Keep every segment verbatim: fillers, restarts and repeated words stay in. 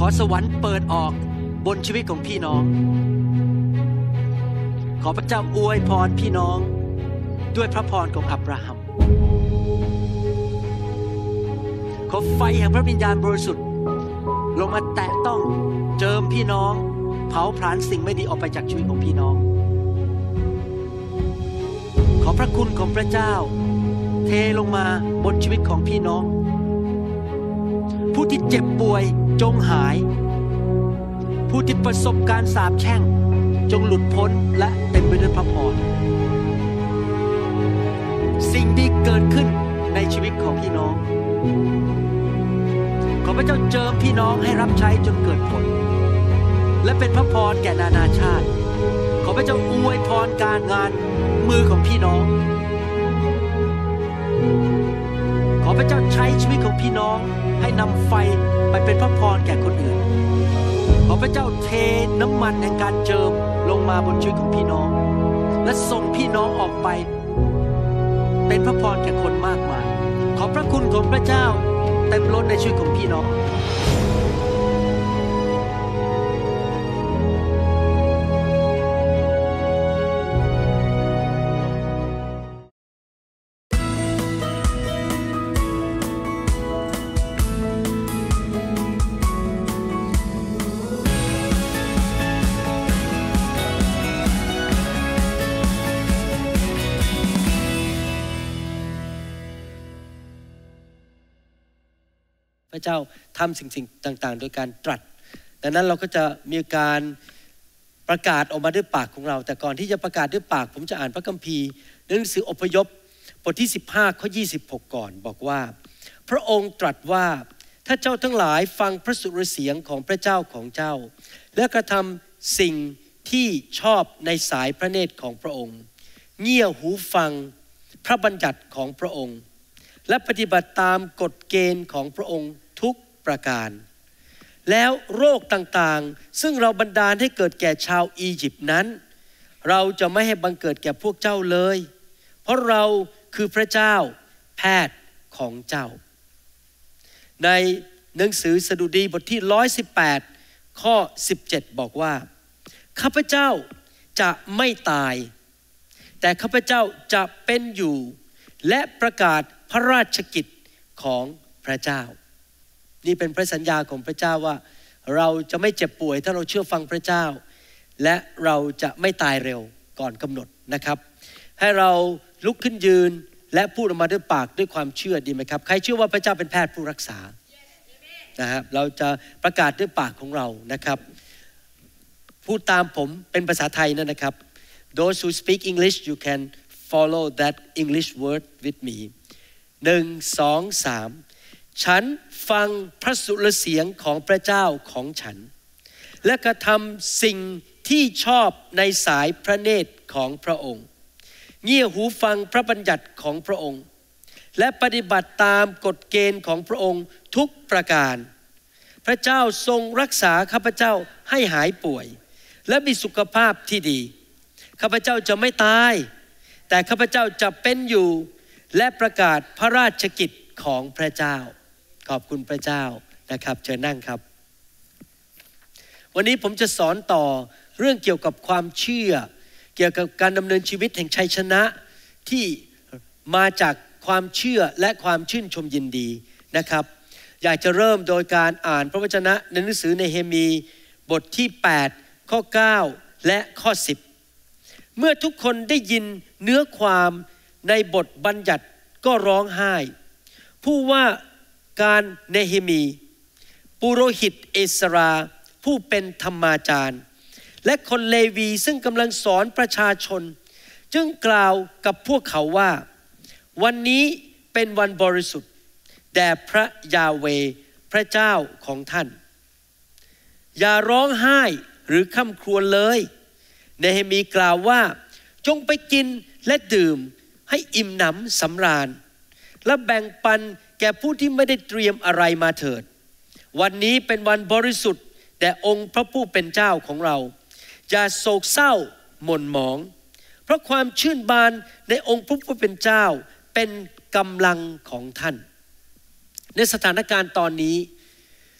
อสวรรค์เปิดออกบนชีวิตของพี่น้องขอพระเจ้าอวยพรพี่น้องด้วยพระพรของอับราฮัมขอไฟแห่งพระวิญญาณบริสุทธิ์ลงมาแตะต้องเจิมพี่น้องเผาผลาญสิ่งไม่ดีออกไปจากชีวิตของพี่น้องขอพระคุณของพระเจ้าเทลงมาบนชีวิตของพี่น้องผู้ที่เจ็บป่วยจงหายผู้ที่ประสบการสาปแช่งจงหลุดพ้นและเต็มไปด้วยพระพรสิ่งดีเกิดขึ้นในชีวิตของพี่น้องขอพระเจ้าเจิมพี่น้องให้รับใช้จนเกิดผลและเป็นพระพรแก่นานาชาติขอพระเจ้าอวยพรการงานมือของพี่น้องขอพระเจ้าใช้ชีวิตของพี่น้องให้นำไฟไปเป็นพระพรแก่คนอื่นขอพระเจ้าเทน้ำมันแห่งการเจิมลงมาบนชีวิตของพี่น้องและส่งพี่น้องออกไปเป็นพระพรแก่คนมากมายขอพระคุณของพระเจ้าเต็มล้นในชีวิตของพี่น้องพระเจ้าทำสิ่งๆต่างๆโดยการตรัสดังนั้นเราก็จะมีการประกาศออกมาด้วยปากของเราแต่ก่อนที่จะประกาศด้วยปากผมจะอ่านพระคัมภีร์หนังสืออพยพบทที่สิบห้าข้อยี่สิบหกก่อนบอกว่าพระองค์ตรัสว่าถ้าเจ้าทั้งหลายฟังพระสุรเสียงของพระเจ้าของเจ้าและกระทำสิ่งที่ชอบในสายพระเนตรของพระองค์เงี่ยหูฟังพระบัญญัติของพระองค์และปฏิบัติตามกฎเกณฑ์ของพระองค์ทุกประการแล้วโรคต่างๆซึ่งเราบันดาลให้เกิดแก่ชาวอียิปต์นั้นเราจะไม่ให้บังเกิดแก่พวกเจ้าเลยเพราะเราคือพระเจ้าแพทย์ของเจ้าในหนังสือสดุดีบทที่หนึ่งร้อยสิบแปดข้อสิบเจ็ดบอกว่าข้าพเจ้าจะไม่ตายแต่ข้าพเจ้าจะเป็นอยู่และประกาศพระราชกิจของพระเจ้านี่เป็นพระสัญญาของพระเจ้าว่าเราจะไม่เจ็บป่วยถ้าเราเชื่อฟังพระเจ้าและเราจะไม่ตายเร็วก่อนกำหนดนะครับให้เราลุกขึ้นยืนและพูดออกมาด้วยปากด้วยความเชื่อดีไหมครับใครเชื่อว่าพระเจ้าเป็นแพทย์ผู้รักษา yes. นะครับเราจะประกาศด้วยปากของเรานะครับพูดตามผมเป็นภาษาไทยนั่นนะครับ Those who speak English you can follow that English word with me หนึ่ง สอง สามฉันฟังพระสุรเสียงของพระเจ้าของฉันและกระทำสิ่งที่ชอบในสายพระเนตรของพระองค์เงี่ยหูฟังพระบัญญัติของพระองค์และปฏิบัติตามกฎเกณฑ์ของพระองค์ทุกประการพระเจ้าทรงรักษาข้าพเจ้าให้หายป่วยและมีสุขภาพที่ดีข้าพเจ้าจะไม่ตายแต่ข้าพเจ้าจะเป็นอยู่และประกาศพระราชกิจของพระเจ้าขอบคุณพระเจ้านะครับเชิญนั่งครับวันนี้ผมจะสอนต่อเรื่องเกี่ยวกับความเชื่อเกี่ยวกับการดำเนินชีวิตแห่งชัยชนะที่มาจากความเชื่อและความชื่นชมยินดีนะครับอยากจะเริ่มโดยการอ่านพระวจนะในหนังสือเนเฮมีบทที่แปดข้อเก้าและข้อสิบเมื่อทุกคนได้ยินเนื้อความในบทบัญญัติก็ร้องไห้ผู้ว่าการเนเฮมีปุโรหิตเอสราผู้เป็นธรรมาจารย์และคนเลวีซึ่งกำลังสอนประชาชนจึงกล่าวกับพวกเขาว่าวันนี้เป็นวันบริสุทธิ์แด่พระยาเวห์พระเจ้าของท่านอย่าร้องไห้หรือคร่ำครวญเลยเนเฮมีกล่าวว่าจงไปกินและดื่มให้อิ่มหนำสำราญและแบ่งปันแก่ผู้ที่ไม่ได้เตรียมอะไรมาเถิดวันนี้เป็นวันบริสุทธิ์แด่องค์พระผู้เป็นเจ้าของเราอย่าโศกเศร้าหม่นหมองเพราะความชื่นบานในองค์พระผู้เป็นเจ้าเป็นกำลังของท่านในสถานการณ์ตอนนี้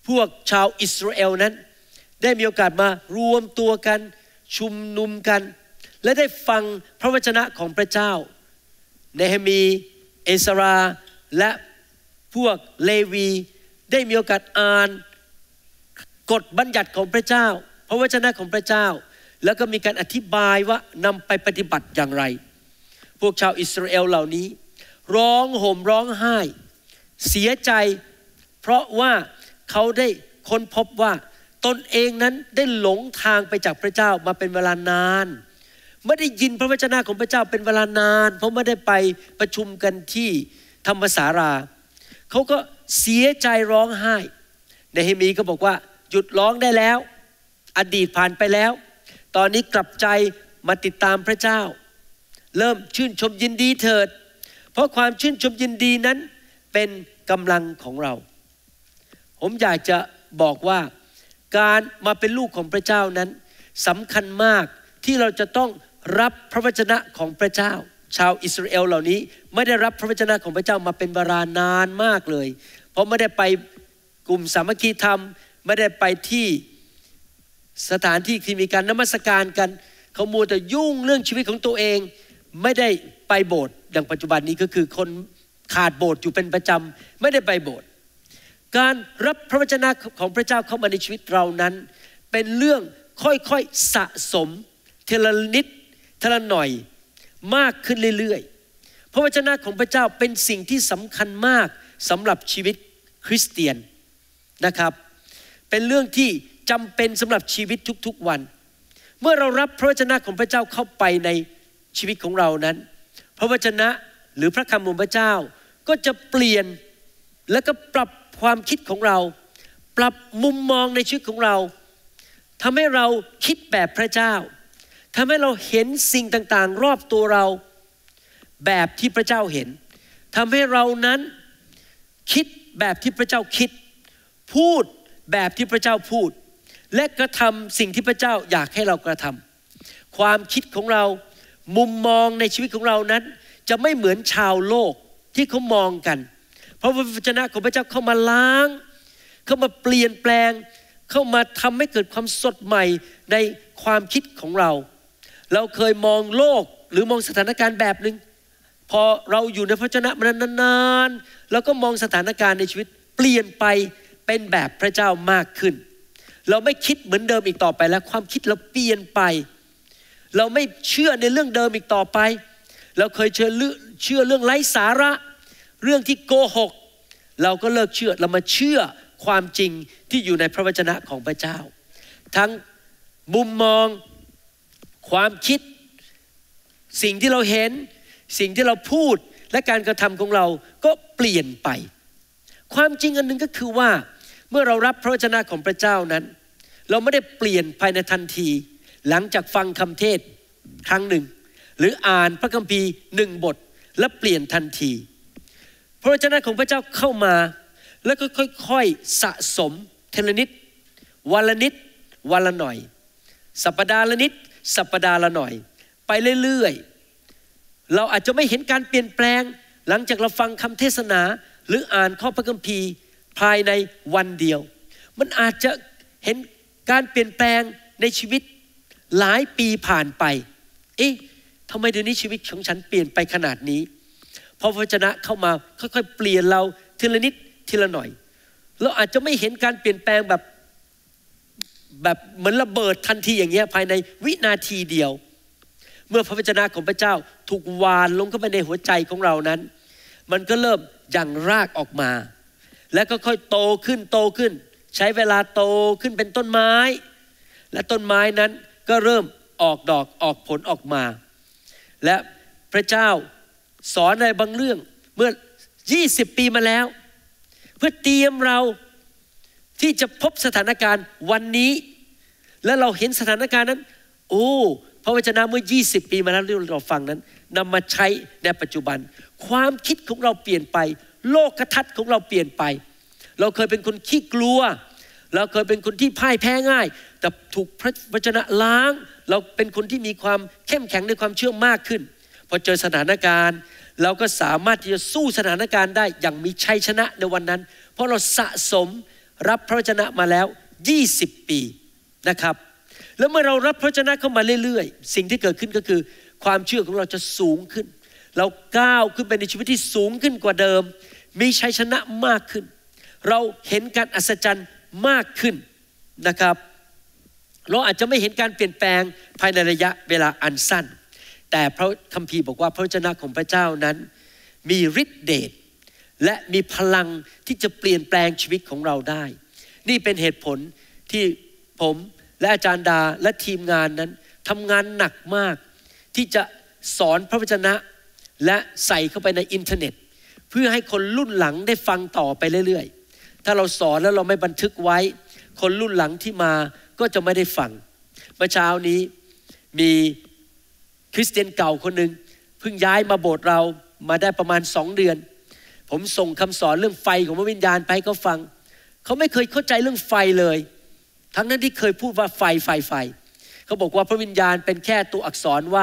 พวกชาวอิสราเอลนั้นได้มีโอกาสมารวมตัวกันชุมนุมกันและได้ฟังพระวจนะของพระเจ้าเนเหมีเอสราและพวกเลวีได้มีโอกาสอ่านกฎบัญญัติของพระเจ้าพระวจนะของพระเจ้าแล้วก็มีการอธิบายว่านำไปปฏิบัติอย่างไรพวกชาวอิสราเอลเหล่านี้ร้องห่มร้องไห้เสียใจเพราะว่าเขาได้ค้นพบว่าตนเองนั้นได้หลงทางไปจากพระเจ้ามาเป็นเวลานานไม่ได้ยินพระวจนะของพระเจ้าเป็นเวลานานเพราะไม่ได้ไปประชุมกันที่ธรรมศาลาเขาก็เสียใจร้องไห้เนเหมีก็บอกว่าหยุดร้องได้แล้วอดีตผ่านไปแล้วตอนนี้กลับใจมาติดตามพระเจ้าเริ่มชื่นชมยินดีเถิดเพราะความชื่นชมยินดีนั้นเป็นกำลังของเราผมอยากจะบอกว่าการมาเป็นลูกของพระเจ้านั้นสำคัญมากที่เราจะต้องรับพระวจนะของพระเจ้าชาวอิสราเอลเหล่านี้ไม่ได้รับพระวจนะของพระเจ้ามาเป็นเวลานานมากเลยเพราะไม่ได้ไปกลุ่มสามัคคีธรรมไม่ได้ไปที่สถานที่ที่มีการนมัสการกันเขามัวแต่ยุ่งเรื่องชีวิตของตัวเองไม่ได้ไปโบสถ์อย่างปัจจุบันนี้ก็คือคนขาดโบสถ์อยู่เป็นประจำไม่ได้ไปโบสถ์การรับพระวจนะของพระเจ้าเข้ามาในชีวิตเรานั้นเป็นเรื่องค่อยๆสะสมทีละนิดทีละหน่อยมากขึ้นเรื่อยๆพระวจนะของพระเจ้าเป็นสิ่งที่สำคัญมากสำหรับชีวิตคริสเตียนนะครับเป็นเรื่องที่จำเป็นสำหรับชีวิตทุกๆวันเมื่อเรารับพระวจนะของพระเจ้าเข้าไปในชีวิตของเรานั้นพระวจนะหรือพระคำของพระเจ้าก็จะเปลี่ยนและก็ปรับความคิดของเราปรับมุมมองในชีวิตของเราทำให้เราคิดแบบพระเจ้าทำให้เราเห็นสิ่งต่างๆรอบตัวเราแบบที่พระเจ้าเห็นทำให้เรานั้นคิดแบบที่พระเจ้าคิดพูดแบบที่พระเจ้าพูดและกระทำสิ่งที่พระเจ้าอยากให้เรากระทำความคิดของเรามุมมองในชีวิตของเรานั้นจะไม่เหมือนชาวโลกที่เขามองกันเพราะพระวจนะของพระเจ้าเข้ามาล้างเข้ามาเปลี่ยนแปลงเข้ามาทำให้เกิดความสดใหม่ในความคิดของเราเราเคยมองโลกหรือมองสถานการณ์แบบนึงพอเราอยู่ในพระวจนะมานานๆเราก็มองสถานการณ์ในชีวิตเปลี่ยนไปเป็นแบบพระเจ้ามากขึ้นเราไม่คิดเหมือนเดิมอีกต่อไปแล้วความคิดเราเปลี่ยนไปเราไม่เชื่อในเรื่องเดิมอีกต่อไปเราเคยเชื่อเชื่อเรื่องไร้สาระเรื่องที่โกหกเราก็เลิกเชื่อเรามาเชื่อความจริงที่อยู่ในพระวจนะของพระเจ้าทั้งมุมมองความคิดสิ่งที่เราเห็นสิ่งที่เราพูดและการกระทำของเราก็เปลี่ยนไปความจริงอันนึงก็คือว่าเมื่อเรารับพระวจนะของพระเจ้านั้นเราไม่ได้เปลี่ยนภายในทันทีหลังจากฟังคำเทศครั้งหนึ่งหรืออ่านพระคัมภีร์หนึ่งบทและเปลี่ยนทันทีพระวจนะของพระเจ้าเข้ามาแล้วก็ค่อยๆสะสมทีละนิดวันละนิดวันละหน่อยสัปดาห์ละนิดสัปดาห์ละหน่อยไปเรื่อยๆเราอาจจะไม่เห็นการเปลี่ยนแปลงหลังจากเราฟังคำเทศนาหรืออ่านข้อพระคัมภีร์ภายในวันเดียวมันอาจจะเห็นการเปลี่ยนแปลงในชีวิตหลายปีผ่านไปเอ๊ะทำไมเดี๋ยวนี้ชีวิตของฉันเปลี่ยนไปขนาดนี้พอพระวจนะเข้ามาค่อยๆเปลี่ยนเราทีละนิดทีละหน่อยเราอาจจะไม่เห็นการเปลี่ยนแปลงแบบแบบเหมือนระเบิดทันทีอย่างเงี้ยภายในวินาทีเดียวเมื่อพระวจนะของพระเจ้าถูกหว่านลงเข้าไปในหัวใจของเรานั้นมันก็เริ่มยังรากออกมาแล้วก็ค่อยโตขึ้นโตขึ้นใช้เวลาโตขึ้นเป็นต้นไม้และต้นไม้นั้นก็เริ่มออกดอกออกผลออกมาและพระเจ้าสอนอะไรบางเรื่องเมื่อยี่สิบปีมาแล้วเพื่อเตรียมเราที่จะพบสถานการณ์วันนี้และเราเห็นสถานการณ์นั้นโอ้พระวจนะเมื่อยี่สิบปีมาแล้วที่เราฟังนั้นนำมาใช้ในปัจจุบันความคิดของเราเปลี่ยนไปโลกทัศน์ของเราเปลี่ยนไปเราเคยเป็นคนขี้กลัวเราเคยเป็นคนที่พ่ายแพ้ง่ายแต่ถูกพระวจนะล้างเราเป็นคนที่มีความเข้มแข็งในความเชื่อมากขึ้นพอเจอสถานการณ์เราก็สามารถที่จะสู้สถานการณ์ได้อย่างมีชัยชนะในวันนั้นเพราะเราสะสมรับพระวจนะมาแล้วยี่สิบปีนะครับแล้วเมื่อเรารับพระวจนะเข้ามาเรื่อยๆสิ่งที่เกิดขึ้นก็คือความเชื่อของเราจะสูงขึ้นเราก้าวขึ้นไปในชีวิตที่สูงขึ้นกว่าเดิมมีชัยชนะมากขึ้นเราเห็นการอัศจรรย์มากขึ้นนะครับเราอาจจะไม่เห็นการเปลี่ยนแปลงภายในระยะเวลาอันสั้นแต่พระคัมภีร์บอกว่าพระวจนะของพระเจ้านั้นมีฤทธิ์เดชและมีพลังที่จะเปลี่ยนแปลงชีวิตของเราได้นี่เป็นเหตุผลที่ผมและอาจารย์ดาและทีมงานนั้นทำงานหนักมากที่จะสอนพระวจนะและใส่เข้าไปในอินเทอร์เน็ตเพื่อให้คนรุ่นหลังได้ฟังต่อไปเรื่อยๆถ้าเราสอนแล้วเราไม่บันทึกไว้คนรุ่นหลังที่มาก็จะไม่ได้ฟังเมื่อเช้านี้มีคริสเตียนเก่าคนหนึ่งเพิ่งย้ายมาโบสถ์เรามาได้ประมาณสองเดือนผมส่งคำสอนเรื่องไฟของพระวิญญาณไปให้เขาฟังเขาไม่เคยเข้าใจเรื่องไฟเลยทั้งนั้นที่เคยพูดว่าไฟไฟไฟเขาบอกว่าพระวิญญาณเป็นแค่ตัวอักษรว่า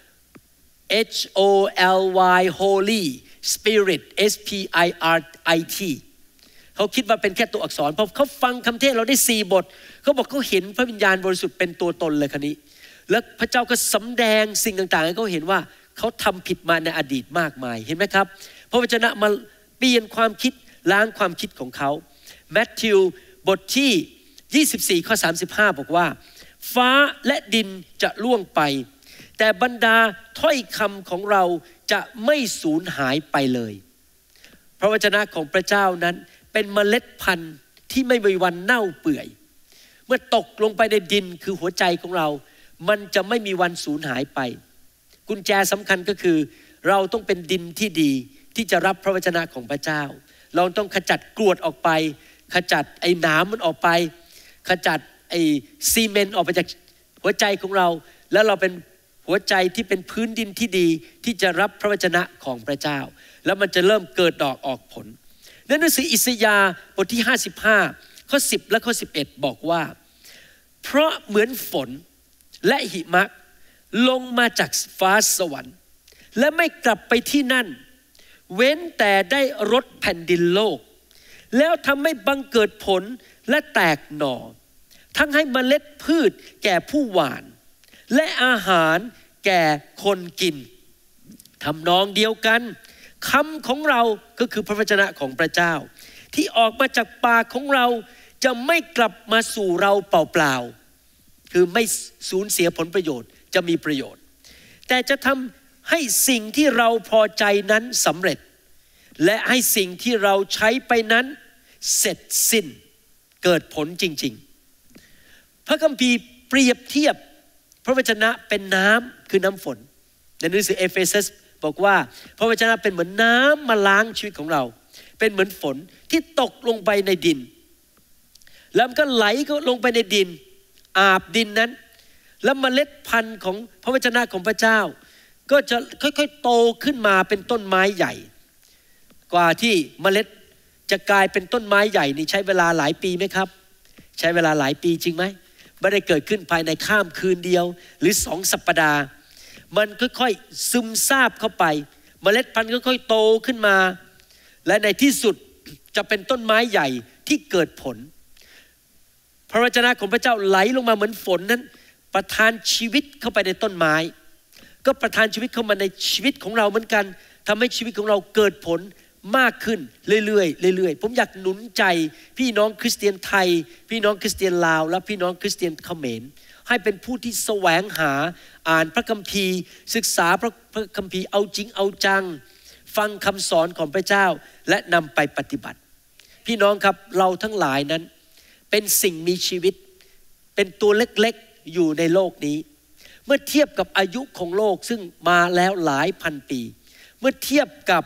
H O L Y Holy Spirit S P I R I T เขาคิดว่าเป็นแค่ตัวอักษรพอเขาฟังคำเทศเราได้สี่บทเขาบอกเขาเห็นพระวิญญาณบริสุทธิ์เป็นตัวตนเลยคันนี้แล้วพระเจ้าก็สำแดงสิ่งต่างๆให้เขาเห็นว่าเขาทำผิดมาในอดีตมากมายเห็นไหมครับพระวจนะมาเปลี่ยนความคิดล้างความคิดของเขามัทธิวบทที่ยี่สิบสี่ข้อสามสิบห้าบอกว่าฟ้าและดินจะล่วงไปแต่บรรดาถ้อยคำของเราจะไม่สูญหายไปเลยพระวจนะของพระเจ้านั้นเป็นเมล็ดพันธุ์ที่ไม่มีวันเน่าเปื่อยเมื่อตกลงไปในดินคือหัวใจของเรามันจะไม่มีวันสูญหายไปกุญแจสำคัญก็คือเราต้องเป็นดินที่ดีที่จะรับพระวจนะของพระเจ้าเราต้องขจัดกรวดออกไปขจัดไอ้หนามมันออกไปขจัดไอ้ซีเมนต์ออกไปจากหัวใจของเราแล้วเราเป็นหัวใจที่เป็นพื้นดินที่ดีที่จะรับพระวจนะของพระเจ้าแล้วมันจะเริ่มเกิดดอกออกผลในหนังสืออิสยาห์บทที่ห้าสิบห้าข้อสิบและข้อสิบเอ็ดบอกว่าเพราะเหมือนฝนและหิมะลงมาจากฟ้าสวรรค์และไม่กลับไปที่นั่นเว้นแต่ได้รดแผ่นดินโลกแล้วทำให้บังเกิดผลและแตกหน่อทั้งให้เมล็ดพืชแก่ผู้หว่านและอาหารแก่คนกินทำนองเดียวกันคำของเราก็คือพระวจนะของพระเจ้าที่ออกมาจากปากของเราจะไม่กลับมาสู่เราเปล่าๆคือไม่สูญเสียผลประโยชน์จะมีประโยชน์แต่จะทำให้สิ่งที่เราพอใจนั้นสำเร็จและให้สิ่งที่เราใช้ไปนั้นเสร็จสิ้นเกิดผลจริงๆพระคัมภีร์เปรียบเทียบพระวจนะเป็นน้ำคือน้ำฝนในหนังสือเอเฟซัสบอกว่าพระวจนะเป็นเหมือนน้ำมาล้างชีวิตของเราเป็นเหมือนฝนที่ตกลงไปในดินแล้วมันก็ไหลก็ลงไปในดินอาบดินนั้นแล้วเมล็ดพันธุ์ของพระวจนะของพระเจ้าก็จะค่อยๆโตขึ้นมาเป็นต้นไม้ใหญ่กว่าที่เมล็ดจะกลายเป็นต้นไม้ใหญ่นี่ใช้เวลาหลายปีไหมครับใช้เวลาหลายปีจริงไหมไม่ได้เกิดขึ้นภายในข้ามคืนเดียวหรือสองสัปดาห์มันค่อยๆซึมซาบเข้าไปเมล็ดพันธุ์ค่อยๆโตขึ้นมาและในที่สุดจะเป็นต้นไม้ใหญ่ที่เกิดผลพระวจนะของพระเจ้าไหลลงมาเหมือนฝนนั้นประทานชีวิตเข้าไปในต้นไม้ก็ประทานชีวิตเข้ามาในชีวิตของเราเหมือนกันทำให้ชีวิตของเราเกิดผลมากขึ้นเรื่อยๆเรื่อยๆผมอยากหนุนใจพี่น้องคริสเตียนไทยพี่น้องคริสเตียนลาวและพี่น้องคริสเตียนเขมรให้เป็นผู้ที่แสวงหาอ่านพระคัมภีร์ศึกษาพระพระคัมภีร์เอาจริงเอาจังฟังคำสอนของพระเจ้าและนำไปปฏิบัติพี่น้องครับเราทั้งหลายนั้นเป็นสิ่งมีชีวิตเป็นตัวเล็กๆอยู่ในโลกนี้เมื่อเทียบกับอายุของโลกซึ่งมาแล้วหลายพันปีเมื่อเทียบกับ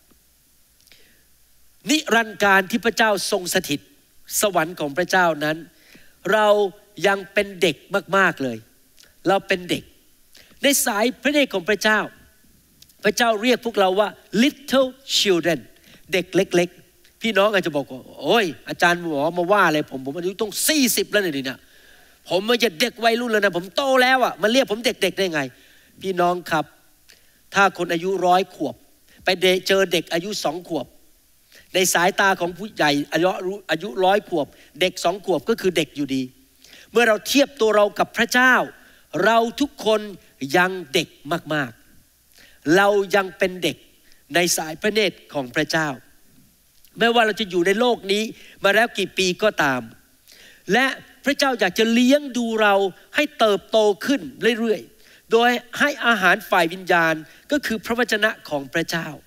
นิรันดร์การที่พระเจ้าทรงสถิตสวรรค์ของพระเจ้านั้นเรายังเป็นเด็กมากๆเลยเราเป็นเด็กในสายพระเนตรของพระเจ้าพระเจ้าเรียกพวกเราว่า little children เด็กเล็กๆพี่น้องอาจจะบอกว่าโอ้ยอาจารย์หมอมาว่าอะไรผมผมอายุต้องสี่สิบแล้วเนี่ยเนี่ยผมไม่ใช่เด็กวัยรุ่นแล้วนะผมโตแล้วอ่ะมาเรียกผมเด็กๆได้ไงพี่น้องครับถ้าคนอายุร้อยขวบไปเจอเด็กอายุสองขวบในในสายตาของผู้ใหญ่อายุอายุร้อยขวบเด็กสองขวบก็คือเด็กอยู่ดีเมื่อเราเทียบตัวเรากับพระเจ้าเราทุกคนยังเด็กมากๆเรายังเป็นเด็กในสายพระเนตรของพระเจ้าไม่ว่าเราจะอยู่ในโลกนี้มาแล้วกี่ปีก็ตามและพระเจ้าอยากจะเลี้ยงดูเราให้เติบโตขึ้นเรื่อยๆโดยให้อาหารฝ่ายวิญญาณก็คือพระวจนะของพระเจ้า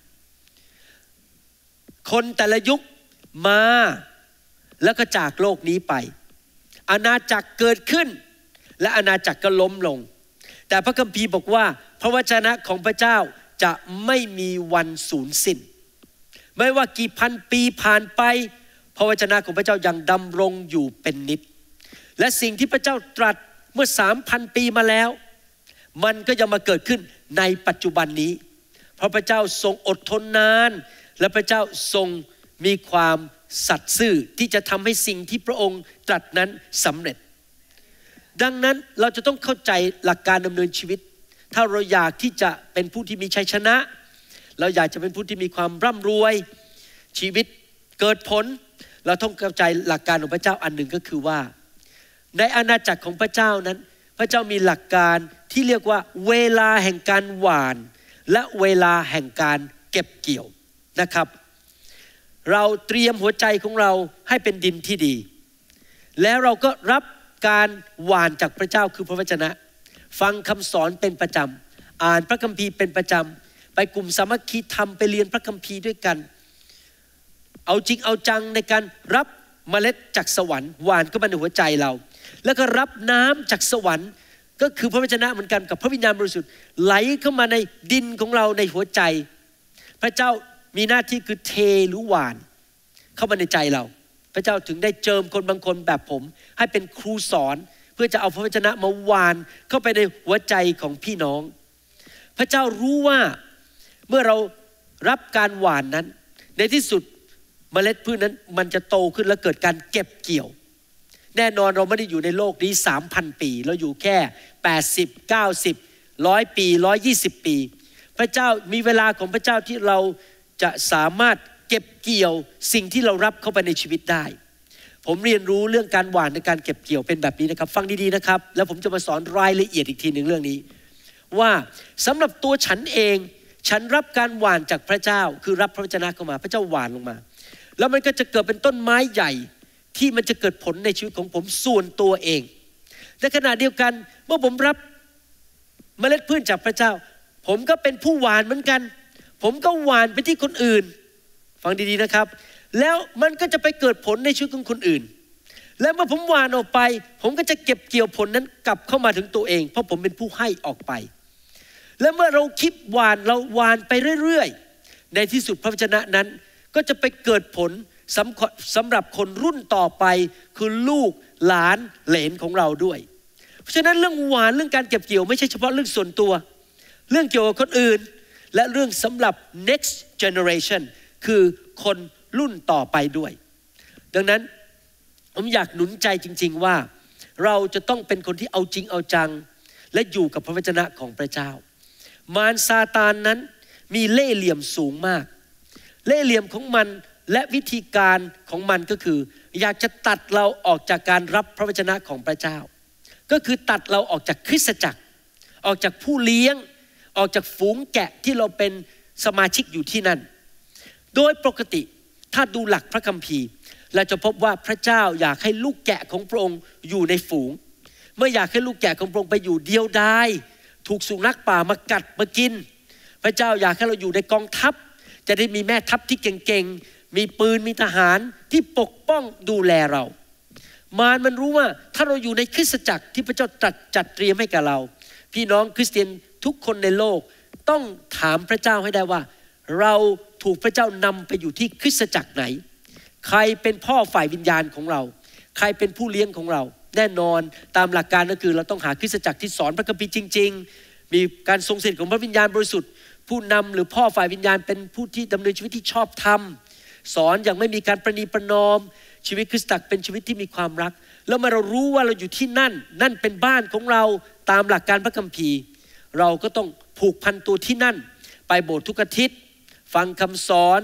คนแต่ละยุคมาแล้วก็จากโลกนี้ไปอาณาจักรเกิดขึ้นและอาณาจักรก็ล้มลงแต่พระคัมภีร์บอกว่าพระวจนะของพระเจ้าจะไม่มีวันสูญสิ้นไม่ว่ากี่พันปีผ่านไปพระวจนะของพระเจ้ายังดำรงอยู่เป็นนิจและสิ่งที่พระเจ้าตรัสเมื่อ สามพัน ปีมาแล้วมันก็ยังมาเกิดขึ้นในปัจจุบันนี้เพราะพระเจ้าทรงอดทนนานและพระเจ้าทรงมีความสัตย์ซื่อที่จะทำให้สิ่งที่พระองค์ตรัสนั้นสำเร็จดังนั้นเราจะต้องเข้าใจหลักการดำเนินชีวิตถ้าเราอยากที่จะเป็นผู้ที่มีชัยชนะเราอยากจะเป็นผู้ที่มีความร่ำรวยชีวิตเกิดผลเราต้องเข้าใจหลักการของพระเจ้าอันหนึ่งก็คือว่าในอาณาจักรของพระเจ้านั้นพระเจ้ามีหลักการที่เรียกว่าเวลาแห่งการหว่านและเวลาแห่งการเก็บเกี่ยวนะครับเราเตรียมหัวใจของเราให้เป็นดินที่ดีแล้วเราก็รับการหว่านจากพระเจ้าคือพระวจนะฟังคำสอนเป็นประจำอ่านพระคัมภีร์เป็นประจำไปกลุ่มสามัคคีธรรมไปเรียนพระคัมภีร์ด้วยกันเอาจริงเอาจังในการรับเมล็ดจากสวรรค์หว่านเข้ามาในหัวใจเราแล้วก็รับน้ำจากสวรรค์ก็คือพระวจนะเหมือนกันกับพระวิญญาณบริสุทธิ์ไหลเข้ามาในดินของเราในหัวใจพระเจ้ามีหน้าที่คือเทหรือหว่านเข้ามาในใจเราพระเจ้าถึงได้เจิมคนบางคนแบบผมให้เป็นครูสอนเพื่อจะเอาพระวจนะมาหว่านเข้าไปในหัวใจของพี่น้องพระเจ้ารู้ว่าเมื่อเรารับการหว่านนั้นในที่สุดเมล็ดพืชนั้นมันจะโตขึ้นและเกิดการเก็บเกี่ยวแน่นอนเราไม่ได้อยู่ในโลกนี้ สามพัน ปีเราอยู่แค่แปดสิบ เก้าสิบ หนึ่งร้อยปีหนึ่งร้อยยี่สิบปีพระเจ้ามีเวลาของพระเจ้าที่เราจะสามารถเก็บเกี่ยวสิ่งที่เรารับเข้าไปในชีวิตได้ผมเรียนรู้เรื่องการหว่านในการเก็บเกี่ยวเป็นแบบนี้นะครับฟังดีๆนะครับแล้วผมจะมาสอนรายละเอียดอีกทีหนึ่งเรื่องนี้ว่าสำหรับตัวฉันเองฉันรับการหว่านจากพระเจ้าคือรับพระวจนะเข้ามาพระเจ้าหว่านลงมาแล้วมันก็จะเกิดเป็นต้นไม้ใหญ่ที่มันจะเกิดผลในชีวิตของผมส่วนตัวเองในขณะเดียวกันเมื่อผมรับเมล็ดพืชจากพระเจ้าผมก็เป็นผู้หว่านเหมือนกันผมก็หว่านไปที่คนอื่นฟังดีๆนะครับแล้วมันก็จะไปเกิดผลในชีวิตของคนอื่นและเมื่อผมหว่านออกไปผมก็จะเก็บเกี่ยวผลนั้นกลับเข้ามาถึงตัวเองเพราะผมเป็นผู้ให้ออกไปและเมื่อเราคิดหว่านเราหว่านไปเรื่อยๆในที่สุดพระวจนะนั้นก็จะไปเกิดผลสำหรับคนรุ่นต่อไปคือลูกหลานเหลนของเราด้วยเพราะฉะนั้นเรื่องหวานเรื่องการเก็บเกี่ยวไม่ใช่เฉพาะเรื่องส่วนตัวเรื่องเกี่ยวกับคนอื่นและเรื่องสำหรับ next generation คือคนรุ่นต่อไปด้วยดังนั้นผมอยากหนุนใจจริงๆว่าเราจะต้องเป็นคนที่เอาจริงเอาจังและอยู่กับพระวจนะของพระเจ้ามารซาตานนั้นมีเล่ห์เหลี่ยมสูงมากเล่ห์เหลี่ยมของมันและวิธีการของมันก็คืออยากจะตัดเราออกจากการรับพระวจนะของพระเจ้าก็คือตัดเราออกจากคริสตจักรออกจากผู้เลี้ยงออกจากฝูงแกะที่เราเป็นสมาชิกอยู่ที่นั่นโดยปกติถ้าดูหลักพระคัมภีร์เราจะพบว่าพระเจ้าอยากให้ลูกแกะของพระองค์อยู่ในฝูงเมื่ออยากให้ลูกแกะของพระองค์ไปอยู่เดียวดายถูกสุนัขป่ามากัดมากินพระเจ้าอยากให้เราอยู่ในกองทัพจะได้มีแม่ทัพที่เก่งๆมีปืนมีทหารที่ปกป้องดูแลเรามารมันรู้ว่าถ้าเราอยู่ในคริสตจักรที่พระเจ้าตรัสจัดเตรียมให้กับเราพี่น้องคริสเตียนทุกคนในโลกต้องถามพระเจ้าให้ได้ว่าเราถูกพระเจ้านำไปอยู่ที่คริสตจักรไหนใครเป็นพ่อฝ่ายวิญญาณของเราใครเป็นผู้เลี้ยงของเราแน่นอนตามหลักการก็คือเราต้องหาคริสตจักรที่สอนพระคัมภีร์จริงๆมีการทรงสิทธิ์ของพระวิญญาณบริสุทธิ์ผู้นำหรือพ่อฝ่ายวิญญาณเป็นผู้ที่ดำเนินชีวิตที่ชอบธรรมสอนอย่างไม่มีการประนีประนอมชีวิตคริสตจักรเป็นชีวิตที่มีความรักแล้วเมื่อเรารู้ว่าเราอยู่ที่นั่นนั่นเป็นบ้านของเราตามหลักการพระคัมภีร์เราก็ต้องผูกพันตัวที่นั่นไปโบสถ์ทุกอาทิตย์ฟังคำสอน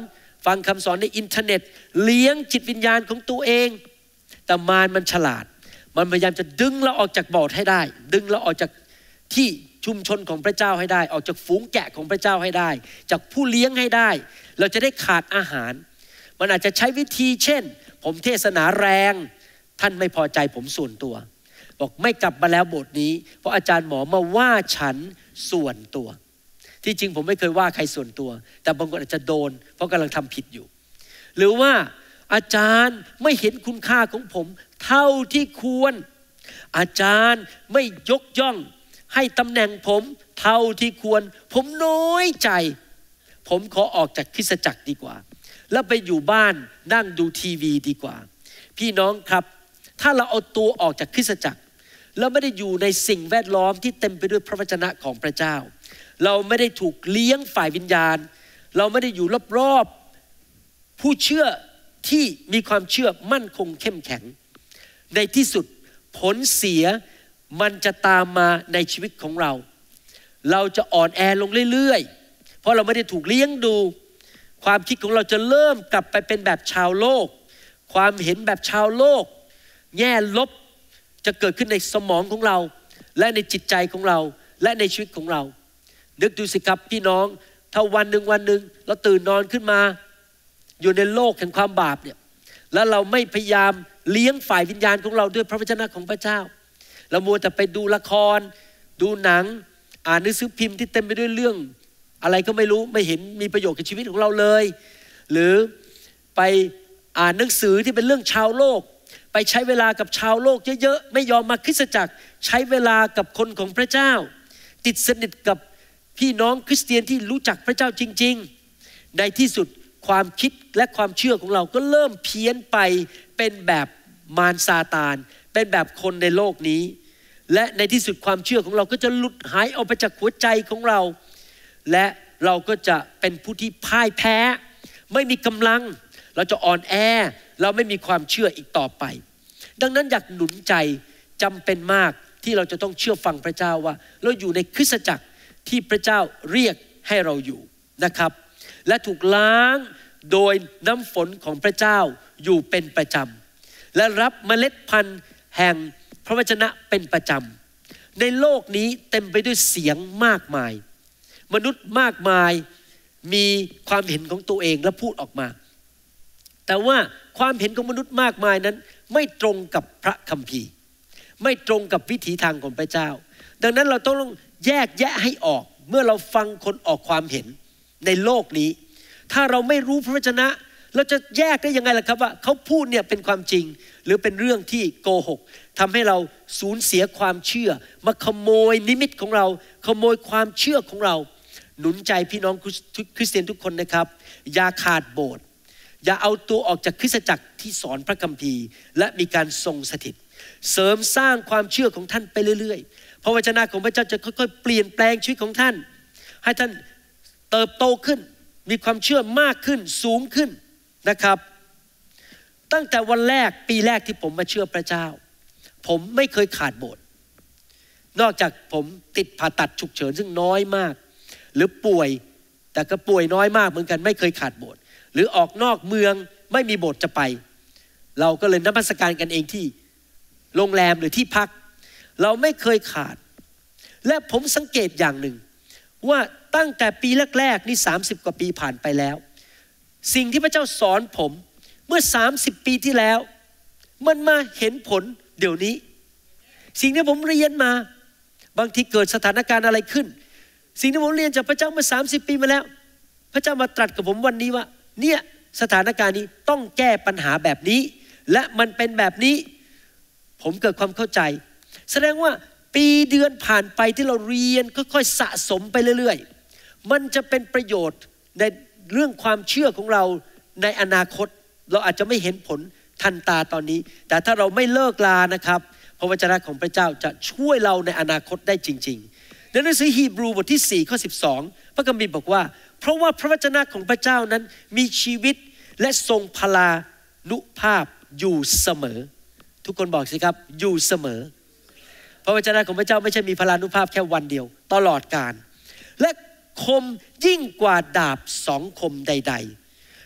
ฟังคำสอนในอินเทอร์เน็ตเลี้ยงจิตวิญญาณของตัวเองแต่มารมันฉลาดมันพยายามจะดึงเราออกจากโบสถ์ให้ได้ดึงเราออกจากที่ชุมชนของพระเจ้าให้ได้ออกจากฝูงแกะของพระเจ้าให้ได้จากผู้เลี้ยงให้ได้เราจะได้ขาดอาหารมันอาจจะใช้วิธีเช่นผมเทศนาแรงท่านไม่พอใจผมส่วนตัวบอกไม่กลับมาแล้วโบสถ์นี้เพราะอาจารย์หมอมาว่าฉันส่วนตัวที่จริงผมไม่เคยว่าใครส่วนตัวแต่บางคนอาจจะโดนเพราะกำลังทำผิดอยู่หรือว่าอาจารย์ไม่เห็นคุณค่าของผมเท่าที่ควรอาจารย์ไม่ยกย่องให้ตำแหน่งผมเท่าที่ควรผมน้อยใจผมขอออกจากคริสตจักรดีกว่าแล้วไปอยู่บ้านนั่งดูทีวีดีกว่าพี่น้องครับถ้าเราเอาตัวออกจากคริสตจักรแล้วไม่ได้อยู่ในสิ่งแวดล้อมที่เต็มไปด้วยพระวจนะของพระเจ้าเราไม่ได้ถูกเลี้ยงฝ่ายวิญญาณเราไม่ได้อยู่รอบๆผู้เชื่อที่มีความเชื่อมั่นคงเข้มแข็งในที่สุดผลเสียมันจะตามมาในชีวิตของเราเราจะอ่อนแอลงเรื่อยๆเพราะเราไม่ได้ถูกเลี้ยงดูความคิดของเราจะเริ่มกลับไปเป็นแบบชาวโลกความเห็นแบบชาวโลกแง่ลบจะเกิดขึ้นในสมองของเราและในจิตใจของเราและในชีวิตของเรานึกดูสิครับพี่น้องถ้าวันหนึ่งวันหนึ่งเราตื่นนอนขึ้นมาอยู่ในโลกแห่งความบาปเนี่ยแล้วเราไม่พยายามเลี้ยงฝ่ายวิญญาณของเราด้วยพระวจนะของพระเจ้าเรามัวแต่ไปดูละครดูหนังอ่านหนังสือพิมพ์ที่เต็มไปด้วยเรื่องอะไรก็ไม่รู้ไม่เห็นมีประโยชน์กับชีวิตของเราเลยหรือไปอ่านหนังสือที่เป็นเรื่องชาวโลกไปใช้เวลากับชาวโลกเยอะๆไม่ยอมมาคริสตจักรใช้เวลากับคนของพระเจ้าติดสนิทกับพี่น้องคริสเตียนที่รู้จักพระเจ้าจริงๆในที่สุดความคิดและความเชื่อของเราก็เริ่มเพี้ยนไปเป็นแบบมารซาตานเป็นแบบคนในโลกนี้และในที่สุดความเชื่อของเราก็จะหลุดหายออกไปจากหัวใจของเราและเราก็จะเป็นผู้ที่พ่ายแพ้ไม่มีกำลังเราจะอ่อนแอเราไม่มีความเชื่ออีกต่อไปดังนั้นอยากหนุนใจจำเป็นมากที่เราจะต้องเชื่อฟังพระเจ้าว่าเราอยู่ในคริสตจักรที่พระเจ้าเรียกให้เราอยู่นะครับและถูกล้างโดยน้ำฝนของพระเจ้าอยู่เป็นประจำและรับเมล็ดพันธุ์แห่งพระวจนะเป็นประจำในโลกนี้เต็มไปด้วยเสียงมากมายมนุษย์มากมายมีความเห็นของตัวเองและพูดออกมาแต่ว่าความเห็นของมนุษย์มากมายนั้นไม่ตรงกับพระคัมภีร์ไม่ตรงกับวิถีทางของพระเจ้าดังนั้นเราต้องแยกแยะให้ออกเมื่อเราฟังคนออกความเห็นในโลกนี้ถ้าเราไม่รู้พระวจนะเราจะแยกได้ยังไงล่ะครับว่าเขาพูดเนี่ยเป็นความจริงหรือเป็นเรื่องที่โกหกทำให้เราสูญเสียความเชื่อมาขโมยนิมิตของเราขโมยความเชื่อของเราหนุนใจพี่น้องคริสเตียนทุกคนนะครับอย่าขาดโบสถ์อย่าเอาตัวออกจากคริสตจักรที่สอนพระคัมภีร์และมีการทรงสถิตเสริมสร้างความเชื่อของท่านไปเรื่อยๆพระวจนะของพระเจ้าจะค่อยๆเปลี่ยนแปลงชีวิตของท่านให้ท่านเติบโตขึ้นมีความเชื่อมากขึ้นสูงขึ้นนะครับตั้งแต่วันแรกปีแรกที่ผมมาเชื่อพระเจ้าผมไม่เคยขาดโบสถ์นอกจากผมติดผ่าตัดฉุกเฉินซึ่งน้อยมากหรือป่วยแต่ก็ป่วยน้อยมากเหมือนกันไม่เคยขาดโบสถ์หรือออกนอกเมืองไม่มีโบสถ์จะไปเราก็เลยนมัสการกันเองที่โรงแรมหรือที่พักเราไม่เคยขาดและผมสังเกตอย่างหนึ่งว่าตั้งแต่ปีแรกๆนี่สามสิบกว่าปีผ่านไปแล้วสิ่งที่พระเจ้าสอนผมเมื่อสามสิบปีที่แล้วมันมาเห็นผลเดี๋ยวนี้สิ่งที่ผมเรียนมาบางทีเกิดสถานการณ์อะไรขึ้นสิ่งที่ผมเรียนจากพระเจ้าเมื่อสามสิบปีมาแล้วพระเจ้ามาตรัสกับผมวันนี้ว่าเนี่ยสถานการณ์นี้ต้องแก้ปัญหาแบบนี้และมันเป็นแบบนี้ผมเกิดความเข้าใจแสดงว่าปีเดือนผ่านไปที่เราเรียนค่อยๆสะสมไปเรื่อยๆมันจะเป็นประโยชน์ในเรื่องความเชื่อของเราในอนาคตเราอาจจะไม่เห็นผลทันตาตอนนี้แต่ถ้าเราไม่เลิกลานะครับพระวจนะของพระเจ้าจะช่วยเราในอนาคตได้จริงๆในหนังสือฮีบรูบทที่สี่ข้อสิบสองพระคัมภีร์บอกว่าเพราะว่าพระวจนะของพระเจ้านั้นมีชีวิตและทรงพลานุภาพอยู่เสมอทุกคนบอกสิครับอยู่เสมอพระวจนะของพระเจ้าไม่ใช่มีพลานุภาพแค่วันเดียวตลอดกาลและคมยิ่งกว่าดาบสองคมใดๆ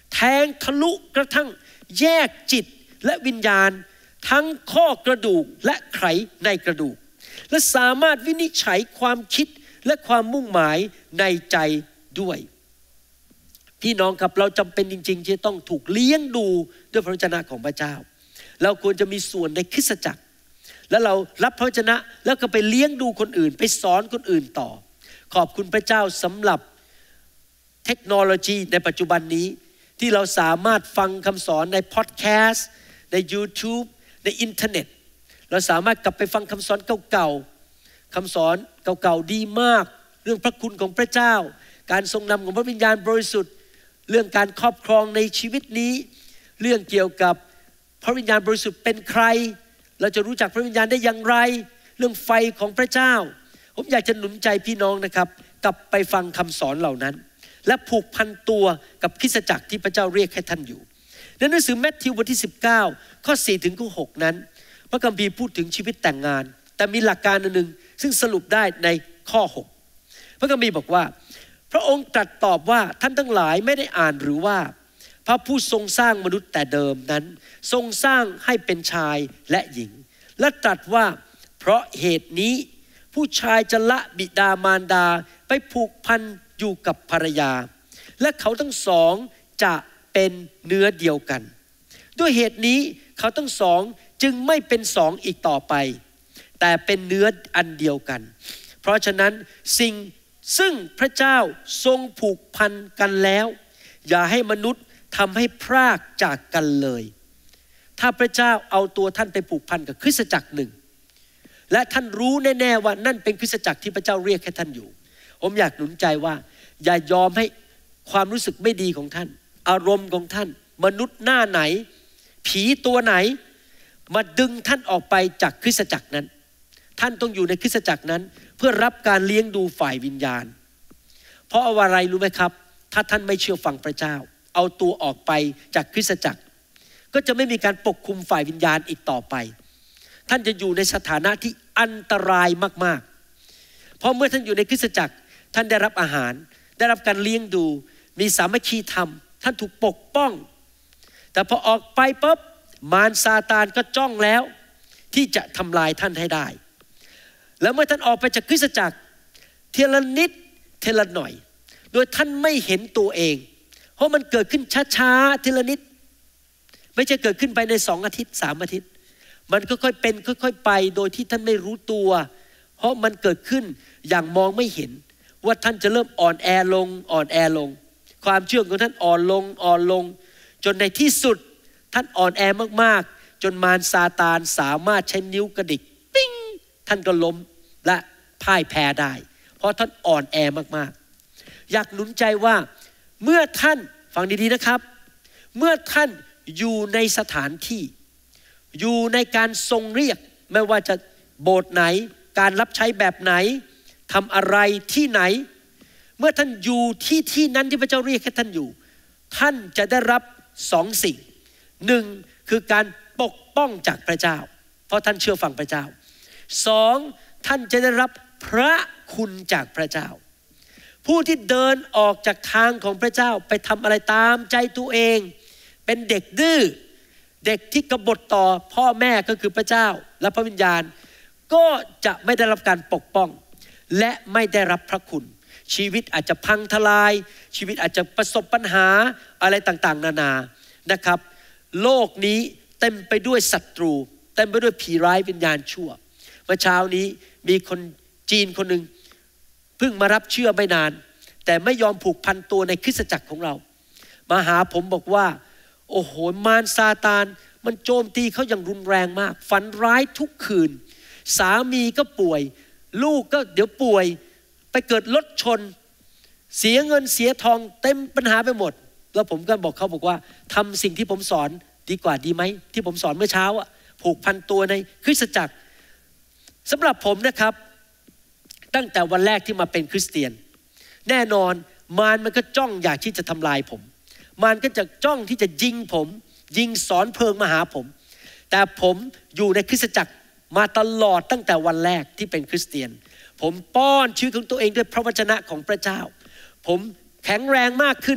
แทงทะลุกระทั่งแยกจิตและวิญญาณทั้งข้อกระดูกและไขในกระดูกและสามารถวินิจฉัยความคิดและความมุ่งหมายในใจด้วยพี่น้องครับเราจำเป็นจริงๆที่ต้องถูกเลี้ยงดูด้วยพระวจนะของพระเจ้าเราควรจะมีส่วนในคริสตจักรแล้วเรารับพระวจนะแล้วก็ไปเลี้ยงดูคนอื่นไปสอนคนอื่นต่อขอบคุณพระเจ้าสำหรับเทคโนโลยีในปัจจุบันนี้ที่เราสามารถฟังคำสอนในพอดแคสต์ใน YouTube ในอินเทอร์เน็ตเราสามารถกลับไปฟังคำสอนเก่าๆคำสอนเก่าๆดีมากเรื่องพระคุณของพระเจ้าการทรงนำของพระวิญญาณบริสุทธิ์เรื่องการครอบครองในชีวิตนี้เรื่องเกี่ยวกับพระวิญญาณบริสุทธิ์เป็นใครเราจะรู้จักพระวิญญาณได้อย่างไรเรื่องไฟของพระเจ้าผมอยากจะหนุนใจพี่น้องนะครับกลับไปฟังคำสอนเหล่านั้นและผูกพันตัวกับคริสตจักรที่พระเจ้าเรียกให้ท่านอยู่ในหนังสือแมทธิวบทที่สิบเก้าข้อสี่ถึงข้อหกนั้นพระคัมภีร์พูดถึงชีวิตแต่งงานแต่มีหลักการอันนึงซึ่งสรุปได้ในข้อหกพระคัมภีร์บอกว่าพระองค์ตรัสตอบว่าท่านทั้งหลายไม่ได้อ่านหรือว่าพระผู้ทรงสร้างมนุษย์แต่เดิมนั้นทรงสร้างให้เป็นชายและหญิงและตรัสว่าเพราะเหตุนี้ผู้ชายจะละบิดามารดาไปผูกพันอยู่กับภรรยาและเขาทั้งสองจะเป็นเนื้อเดียวกันด้วยเหตุนี้เขาทั้งสองจึงไม่เป็นสองอีกต่อไปแต่เป็นเนื้ออันเดียวกันเพราะฉะนั้นสิ่งซึ่งพระเจ้าทรงผูกพันกันแล้วอย่าให้มนุษย์ทำให้พรากจากกันเลยถ้าพระเจ้าเอาตัวท่านไปผูกพันกับคริสตจักรหนึ่งและท่านรู้แน่ๆว่านั่นเป็นคริสตจักรที่พระเจ้าเรียกให้ท่านอยู่ผมอยากหนุนใจว่าอย่ายอมให้ความรู้สึกไม่ดีของท่านอารมณ์ของท่านมนุษย์หน้าไหนผีตัวไหนมาดึงท่านออกไปจากคริสตจักรนั้นท่านต้องอยู่ในคริสตจักรนั้นเพื่อรับการเลี้ยงดูฝ่ายวิญญาณเพราะอะไรรู้ไหมครับถ้าท่านไม่เชื่อฟังพระเจ้าเอาตัวออกไปจากคริสตจักรก็จะไม่มีการปกคุมฝ่ายวิญญาณอีกต่อไปท่านจะอยู่ในสถานะที่อันตรายมากๆเพราะเมื่อท่านอยู่ในคริสตจักรท่านได้รับอาหารได้รับการเลี้ยงดูมีสามัคคีธรรมท่านถูกปกป้องแต่พอออกไปปุ๊บมารซาตานก็จ้องแล้วที่จะทำลายท่านให้ได้แล้วเมื่อท่านออกไปจากคริสตจักรเทละนิดเทละหน่อยโดยท่านไม่เห็นตัวเองเพราะมันเกิดขึ้นช้าๆทีละนิดไม่ใช่เกิดขึ้นไปในสองอาทิตย์สามอาทิตย์มันค่อยๆเป็นค่อยๆไปโดยที่ท่านไม่รู้ตัวเพราะมันเกิดขึ้นอย่างมองไม่เห็นว่าท่านจะเริ่มอ่อนแอลงอ่อนแอลงความเชื่อของท่านอ่อนลงอ่อนลงจนในที่สุดท่านอ่อนแอมากๆจนมารซาตานสามารถใช้นิ้วกระดิกปิ้งท่านก็ล้มและพ่ายแพ้ได้เพราะท่านอ่อนแอมากๆอยากหนุนใจว่าเมื่อท่านฟังดีๆนะครับเมื่อท่านอยู่ในสถานที่อยู่ในการทรงเรียกไม่ว่าจะโบสถ์ไหนการรับใช้แบบไหนทำอะไรที่ไหนเมื่อท่านอยู่ที่ที่นั้นที่พระเจ้าเรียกให้ท่านอยู่ท่านจะได้รับสองสิ่งหนึ่งคือการปกป้องจากพระเจ้าเพราะท่านเชื่อฟังพระเจ้าสองท่านจะได้รับพระคุณจากพระเจ้าผู้ที่เดินออกจากทางของพระเจ้าไปทำอะไรตามใจตัวเองเป็นเด็กดื้อเด็กที่กบฏต่อพ่อแม่ก็คือพระเจ้าและพระวิญญาณก็จะไม่ได้รับการปกป้องและไม่ได้รับพระคุณชีวิตอาจจะพังทลายชีวิตอาจจะประสบปัญหาอะไรต่างๆนานานะครับโลกนี้เต็มไปด้วยศัตรูเต็มไปด้วยผีร้ายวิญญาณชั่วเมื่อเช้านี้มีคนจีนคนหนึ่งเพิ่งมารับเชื่อไม่นานแต่ไม่ยอมผูกพันตัวในคริสตจักรของเรามาหาผมบอกว่าโอ้โหมารซาตานมันโจมตีเขาอย่างรุนแรงมากฝันร้ายทุกคืนสามีก็ป่วยลูกก็เดี๋ยวป่วยไปเกิดรถชนเสียเงินเสียทองเต็มปัญหาไปหมดแล้วผมก็บอกเขาบอกว่าทำสิ่งที่ผมสอนดีกว่าดีไหมที่ผมสอนเมื่อเช้าอะผูกพันตัวในคริสตจักรสำหรับผมนะครับตั้งแต่วันแรกที่มาเป็นคริสเตียนแน่นอนมารมันก็จ้องอยากที่จะทำลายผมมารก็จะจ้องที่จะยิงผมยิงสอนเพลิงมาหาผมแต่ผมอยู่ในคริสตจักรมาตลอดตั้งแต่วันแรกที่เป็นคริสเตียนผมป้อนชีวิตของตัวเองด้วยพระวจนะของพระเจ้าผมแข็งแรงมากขึ้น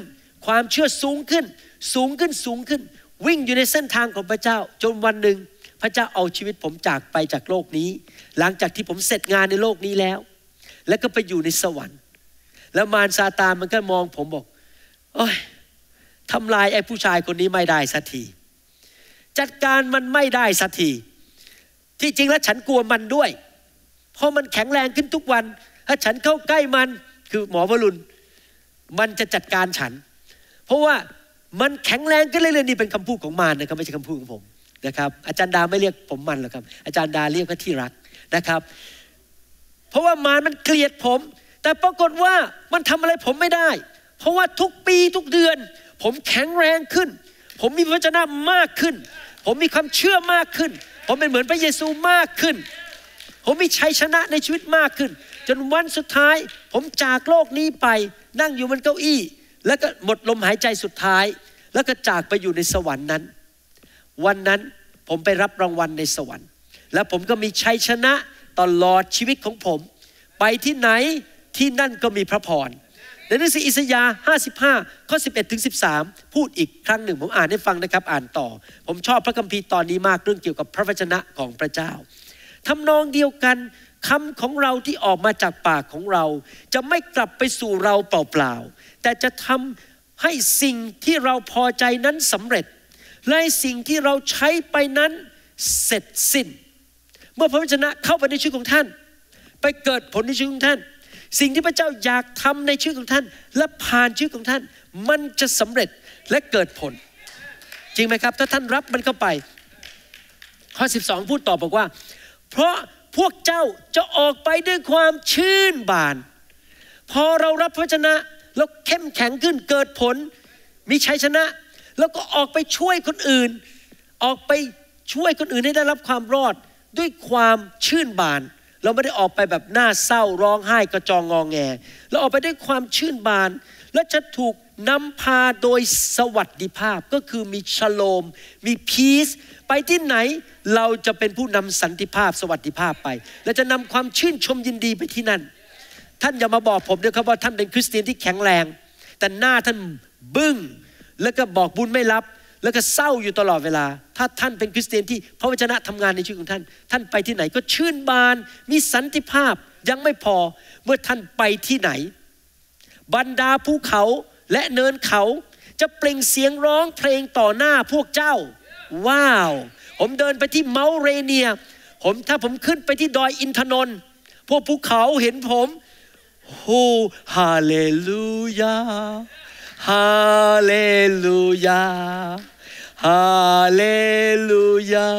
ความเชื่อสูงขึ้นสูงขึ้นสูงขึ้นวิ่งอยู่ในเส้นทางของพระเจ้าจนวันหนึ่งพระเจ้าเอาชีวิตผมจากไปจากโลกนี้หลังจากที่ผมเสร็จงานในโลกนี้แล้วแล้วก็ไปอยู่ในสวรรค์แล้วมารซาตานมันก็มองผมบอกโอ้ยทำลายไอ้ผู้ชายคนนี้ไม่ได้สักทีจัดการมันไม่ได้สักทีที่จริงแล้วฉันกลัวมันด้วยเพราะมันแข็งแรงขึ้นทุกวันถ้าฉันเข้าใกล้มันคือหมอวรุณมันจะจัดการฉันเพราะว่ามันแข็งแรงขึ้นเรื่อยๆนี่เป็นคำพูดของมารนะครับไม่ใช่คำพูดของผมนะครับอาจารย์ดาไม่เรียกผมมันหรอกครับอาจารย์ดาเรียกว่าที่รักนะครับเพราะว่ามารมันเกลียดผมแต่ปรากฏว่ามันทำอะไรผมไม่ได้เพราะว่าทุกปีทุกเดือนผมแข็งแรงขึ้นผมมีพระวจนะมากขึ้นผมมีความเชื่อมากขึ้นผมเป็นเหมือนพระเยซูมากขึ้นผมมีชัยชนะในชีวิตมากขึ้นจนวันสุดท้ายผมจากโลกนี้ไปนั่งอยู่บนเก้าอี้แล้วก็หมดลมหายใจสุดท้ายแล้วก็จากไปอยู่ในสวรรค์นั้นวันนั้นผมไปรับรางวัลในสวรรค์และผมก็มีชัยชนะตลอดชีวิตของผมไปที่ไหนที่นั่นก็มีพระพรในหนังสืออิสยาห์ห้าสิบห้าข้อสิบเอ็ดถึงสิบสามพูดอีกครั้งหนึ่งผมอ่านให้ฟังนะครับอ่านต่อผมชอบพระคัมภีร์ตอนนี้มากเรื่องเกี่ยวกับพระวจนะของพระเจ้าทำนองเดียวกันคำของเราที่ออกมาจากปากของเราจะไม่กลับไปสู่เราเปล่าๆแต่จะทำให้สิ่งที่เราพอใจนั้นสำเร็จและสิ่งที่เราใช้ไปนั้นเสร็จสิ้นเมื่อพระวจนะเข้าไปในชีวิตของท่านไปเกิดผลในชีวิตของท่านสิ่งที่พระเจ้าอยากทำในชีวิตของท่านและผ่านชีวิตของท่านมันจะสำเร็จและเกิดผลจริงไหมครับถ้าท่านรับมันเข้าไปข้อสิบสองพูดต่อบอกว่าเพราะพวกเจ้าจะออกไปด้วยความชื่นบานพอเรารับพระวจนะแล้วเข้มแข็งขึ้นเกิดผลมีชัยชนะแล้วก็ออกไปช่วยคนอื่นออกไปช่วยคนอื่นให้ได้รับความรอดด้วยความชื่นบานเราไม่ได้ออกไปแบบหน้าเศร้าร้องไห้กระจองงอแงเราออกไปด้วยความชื่นบานและจะถูกนำพาโดยสวัสดิภาพก็คือมีชโลมมีพีซไปที่ไหนเราจะเป็นผู้นำสันติภาพสวัสดิภาพไปและจะนำความชื่นชมยินดีไปที่นั่นท่านอย่ามาบอกผมด้วยครับว่าท่านเป็นคริสเตียนที่แข็งแรงแต่หน้าท่านบึ้งแล้วก็บอกบุญไม่รับแล้วก็เศร้าอยู่ตลอดเวลาถ้าท่านเป็นคริสเตียนที่พระวจนะทำงานในชีวิตของท่านท่านไปที่ไหนก็ชื่นบานมีสันติภาพยังไม่พอเมื่อท่านไปที่ไหนบรรดาภูเขาและเนินเขาจะเปล่งเสียงร้องเพลงต่อหน้าพวกเจ้าว้าวผมเดินไปที่เมาเรเนียผมถ้าผมขึ้นไปที่ดอยอินทนนท์พวกภูเขาเห็นผมโอ้ฮาเลลูยาฮาเลลูยาฮาเลลูยา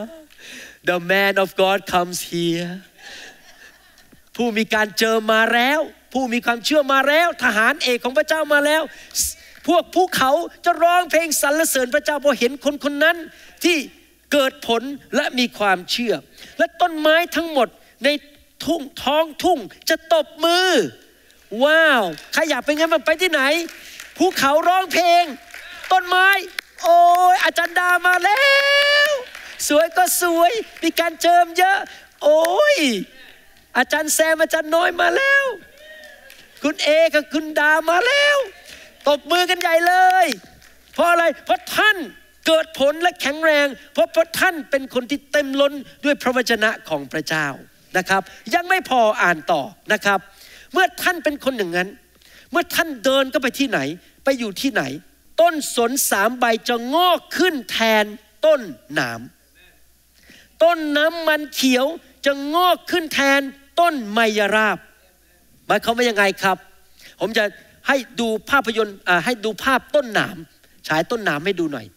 The man of God comes here ผู้มีการเจอมาแล้วผู้มีความเชื่อมาแล้วทหารเอกของพระเจ้ามาแล้วพวกภูเขาจะร้องเพลงสรรเสริญพระเจ้าเพราะเห็นคนคนนั้นที่เกิดผลและมีความเชื่อและต้นไม้ทั้งหมดในทุ่งท้องทุ่งจะตบมือว้าวใครอยากเป็นงั้นมันไปที่ไหนภูเขาร้องเพลงต้นไม้โอ้ยอาจารย์ดามาแล้วสวยก็สวยมีการเจิมเยอะโอ้ยอาจารย์แซมอาจารย์น้อยมาแล้วคุณเอกับคุณดามาแล้วตบมือกันใหญ่เลยเพราะอะไรเพราะท่านเกิดผลและแข็งแรงเพราะเพราะท่านเป็นคนที่เต็มล้นด้วยพระวจนะของพระเจ้านะครับยังไม่พออ่านต่อนะครับเมื่อท่านเป็นคนอย่างนั้นเมื่อท่านเดินก็ไปที่ไหนไปอยู่ที่ไหนต้นสนสามใบจะงอกขึ้นแทนต้นหนามต้นน้ำมันเขียวจะงอกขึ้นแทนต้นไมยราบหมายความว่ายังไงครับผมจะให้ดูภาพยนตร์ให้ดูภาพต้นหนามฉายต้นหนามให้ดูหน่อย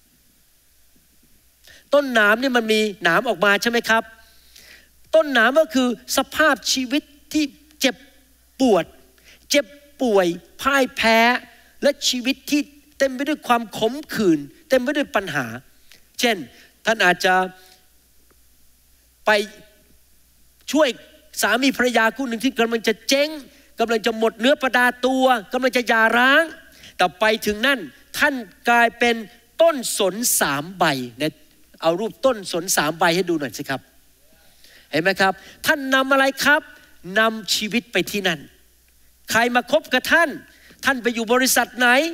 ต้นหนามนี่มันมีหนามออกมาใช่ไหมครับต้นหนามก็คือสภาพชีวิตที่เจ็บปวดเจ็บป่วยพ่ายแพ้และชีวิตที่เต็มไปด้วยความขมขื่นเต็มไปด้วยปัญหาเช่นท่านอาจจะไปช่วยสามีภรรยาคู่หนึ่งที่กำลังจะเจ๊งกำลังจะหมดเนื้อประดาตัวกำลังจะหย่าร้างแต่ไปถึงนั่นท่านกลายเป็นต้นสนสามใบเนี่ยเอารูปต้นสนสามใบให้ดูหน่อยสิครับเห็นไหมครับท่านนำอะไรครับนำชีวิตไปที่นั่นใครมาคบกับท่านท่านไปอยู่บริษัทไหน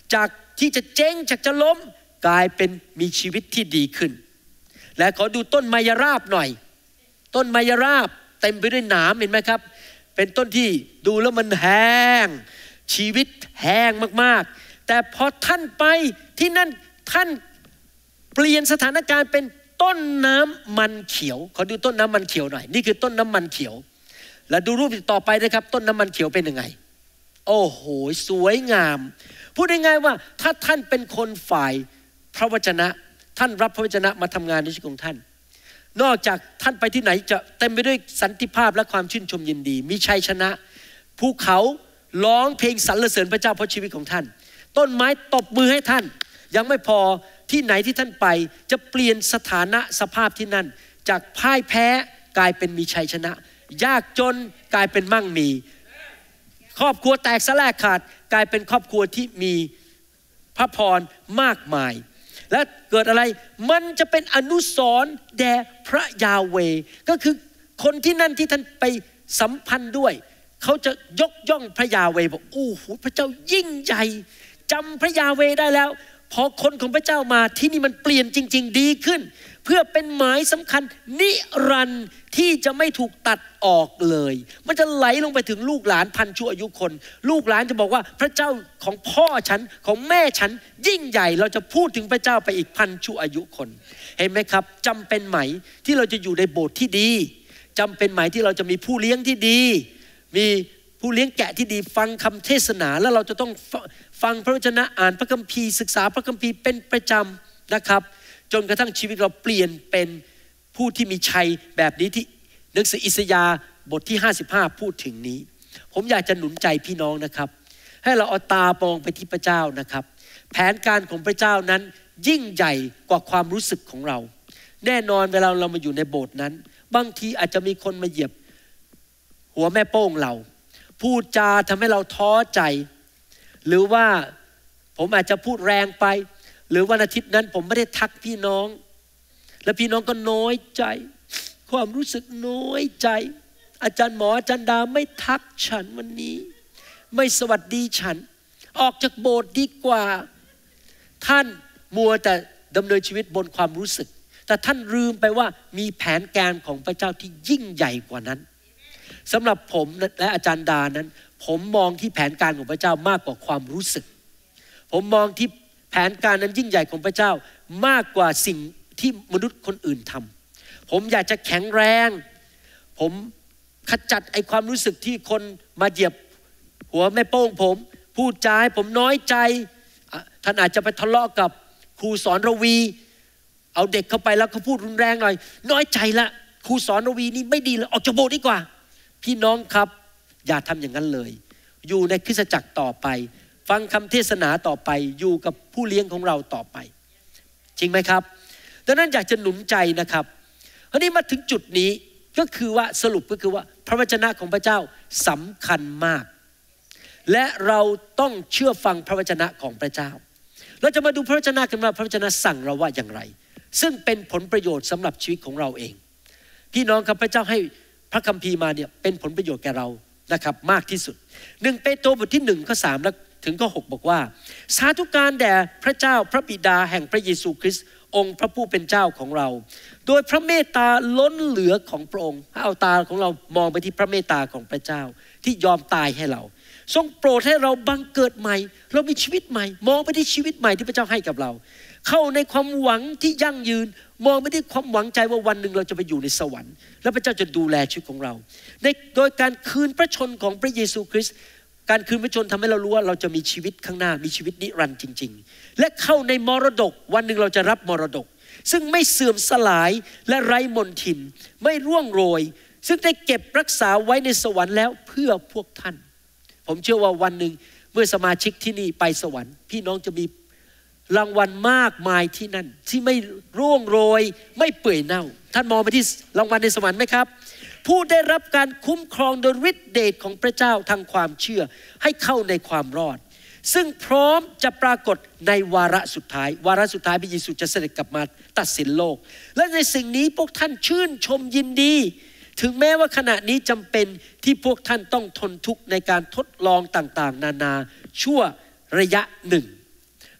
จากที่จะเจ๊งจากจะล้มกลายเป็นมีชีวิตที่ดีขึ้นและขอดูต้นมายราบหน่อยต้นมายราบเต็มไปด้วยหนามเห็นไหมครับเป็นต้นที่ดูแล้วมันแห้งชีวิตแห้งมากๆแต่พอท่านไปที่นั่นท่านเปลี่ยนสถานการณ์เป็นต้นน้ำมันเขียวขอดูต้นน้ำมันเขียวหน่อยนี่คือต้นน้ำมันเขียวและดูรูปต่อไปนะครับต้นน้ำมันเขียวเป็นยังไงโอ้โหสวยงามพูดง่ายๆว่าถ้าท่านเป็นคนฝ่ายพระวจนะท่านรับพระวจนะมาทำงานในชีวิตของท่านนอกจากท่านไปที่ไหนจะเต็มไปด้วยสันติภาพและความชื่นชมยินดีมีชัยชนะภูเขาร้องเพลงสรรเสริญพระเจ้าเพราะชีวิตของท่านต้นไม้ตบมือให้ท่านยังไม่พอที่ไหนที่ท่านไปจะเปลี่ยนสถานะสภาพที่นั่นจากพ่ายแพ้กลายเป็นมีชัยชนะยากจนกลายเป็นมั่งมีครอบครัวแตกสลายขาดกลายเป็นครอบครัวที่มีพระพรมากมายและเกิดอะไรมันจะเป็นอนุสรณ์แด่พระยาเวห์ก็คือคนที่นั่นที่ท่านไปสัมพันธ์ด้วยเขาจะยกย่องพระยาเวห์บอกโอ้โหพระเจ้ายิ่งใหญ่จำพระยาเวห์ได้แล้วพอคนของพระเจ้ามาที่นี่มันเปลี่ยนจริงๆดีขึ้นเพื่อเป็นหมายสำคัญนิรันดร์ที่จะไม่ถูกตัดออกเลยมันจะไหลลงไปถึงลูกหลานพันชั่วอายุคนลูกหลานจะบอกว่าพระเจ้าของพ่อฉันของแม่ฉันยิ่งใหญ่เราจะพูดถึงพระเจ้าไปอีกพันชั่วอายุคนเห็นไหมครับจำเป็นไหมที่เราจะอยู่ในโบสถ์ที่ดีจำเป็นไหมที่เราจะมีผู้เลี้ยงที่ดีมีผู้เลี้ยงแกะที่ดีฟังคำเทศนาแล้วเราจะต้องฟังพระวจนะอ่านพระคัมภีร์ศึกษาพระคัมภีร์เป็นประจำนะครับจนกระทั่งชีวิตเราเปลี่ยนเป็นผู้ที่มีชัยแบบนี้ที่หนังสืออิสยาห์บทที่ห้าสิบห้าพูดถึงนี้ผมอยากจะหนุนใจพี่น้องนะครับให้เราเอาตามองไปที่พระเจ้านะครับแผนการของพระเจ้านั้นยิ่งใหญ่กว่าความรู้สึกของเราแน่นอนเวลาเรามาอยู่ในโบสถ์นั้นบางทีอาจจะมีคนมาเหยียบหัวแม่โป้งเราพูดจาทำให้เราท้อใจหรือว่าผมอาจจะพูดแรงไปหรือวันอาทิตย์นั้นผมไม่ได้ทักพี่น้องและพี่น้องก็น้อยใจความรู้สึกน้อยใจอาจารย์หมออาจารย์ดาไม่ทักฉันวันนี้ไม่สวัสดีฉันออกจากโบสถ์ดีกว่าท่านมัวแต่ดำเนินชีวิตบนความรู้สึกแต่ท่านลืมไปว่ามีแผนการของพระเจ้าที่ยิ่งใหญ่กว่านั้นสำหรับผมและอาจารย์ดานั้นผมมองที่แผนการของพระเจ้ามากกว่าความรู้สึกผมมองที่แผนการนั้นยิ่งใหญ่ของพระเจ้ามากกว่าสิ่งที่มนุษย์คนอื่นทำผมอยากจะแข็งแรงผมขจัดไอ้ความรู้สึกที่คนมาเหยียบหัวแม่โป้งผมพูดจาให้ผมน้อยใจท่านอาจจะไปทะเลาะกับครูสอนระวีเอาเด็กเข้าไปแล้วเขาพูดรุนแรงหน่อยน้อยใจละครูสอนระวีนี่ไม่ดีเลยออกจากโบสถ์ดีกว่าพี่น้องครับอย่าทำอย่างนั้นเลยอยู่ในคริสตจักรต่อไปฟังคำเทศนาต่อไปอยู่กับผู้เลี้ยงของเราต่อไปจริงไหมครับดังนั้นอยากจะหนุนใจนะครับคราวนี้มาถึงจุดนี้ก็คือว่าสรุปก็คือว่าพระวจนะของพระเจ้าสำคัญมากและเราต้องเชื่อฟังพระวจนะของพระเจ้าเราจะมาดูพระวจนะกันว่าพระวจนะสั่งเราว่าอย่างไรซึ่งเป็นผลประโยชน์สำหรับชีวิตของเราเองพี่น้องครับพระเจ้าให้พระคัมภีร์มาเนี่ยเป็นผลประโยชน์แก่เรานะครับมากที่สุดหนึ่งเปโตรบทที่หนึ่งข้อสามและถึงข้อหกบอกว่าสาธุการแด่พระเจ้าพระบิดาแห่งพระเยซูคริสต์องค์พระผู้เป็นเจ้าของเราโดยพระเมตตาล้นเหลือของพระองค์ให้เอาตาของเรามองไปที่พระเมตตาของพระเจ้าที่ยอมตายให้เราทรงโปรดให้เราบังเกิดใหม่เรามีชีวิตใหม่มองไปที่ชีวิตใหม่ที่พระเจ้าให้กับเราเข้าในความหวังที่ยั่งยืนมองไปที่ความหวังใจว่าวันหนึ่งเราจะไปอยู่ในสวรรค์และพระเจ้าจะดูแลชีวิตของเราในโดยการคืนพระชนของพระเยซูคริสต์การคืนพระชนทำให้เรารู้ว่าเราจะมีชีวิตข้างหน้ามีชีวิตนิรันดร์จริงๆและเข้าในมรดกวันหนึ่งเราจะรับมรดกซึ่งไม่เสื่อมสลายและไร้มนทินไม่ร่วงโรยซึ่งได้เก็บรักษาไว้ในสวรรค์แล้วเพื่อพวกท่านผมเชื่อว่าวันหนึ่งเมื่อสมาชิกที่นี่ไปสวรรค์พี่น้องจะมีรางวัลมากมายที่นั่นที่ไม่ร่วงโรยไม่เปื่อยเน่าท่านมองไปที่รางวัลในสวรรค์ไหมครับผู้ได้รับการคุ้มครองโดยฤทธิเดชของพระเจ้าทางความเชื่อให้เข้าในความรอดซึ่งพร้อมจะปรากฏในวาระสุดท้ายวาระสุดท้ายพระเยซูจะเสด็จกลับมาตัดสินโลกและในสิ่งนี้พวกท่านชื่นชมยินดีถึงแม้ว่าขณะนี้จำเป็นที่พวกท่านต้องทนทุกข์ในการทดลองต่างๆนานาชั่วระยะหนึ่ง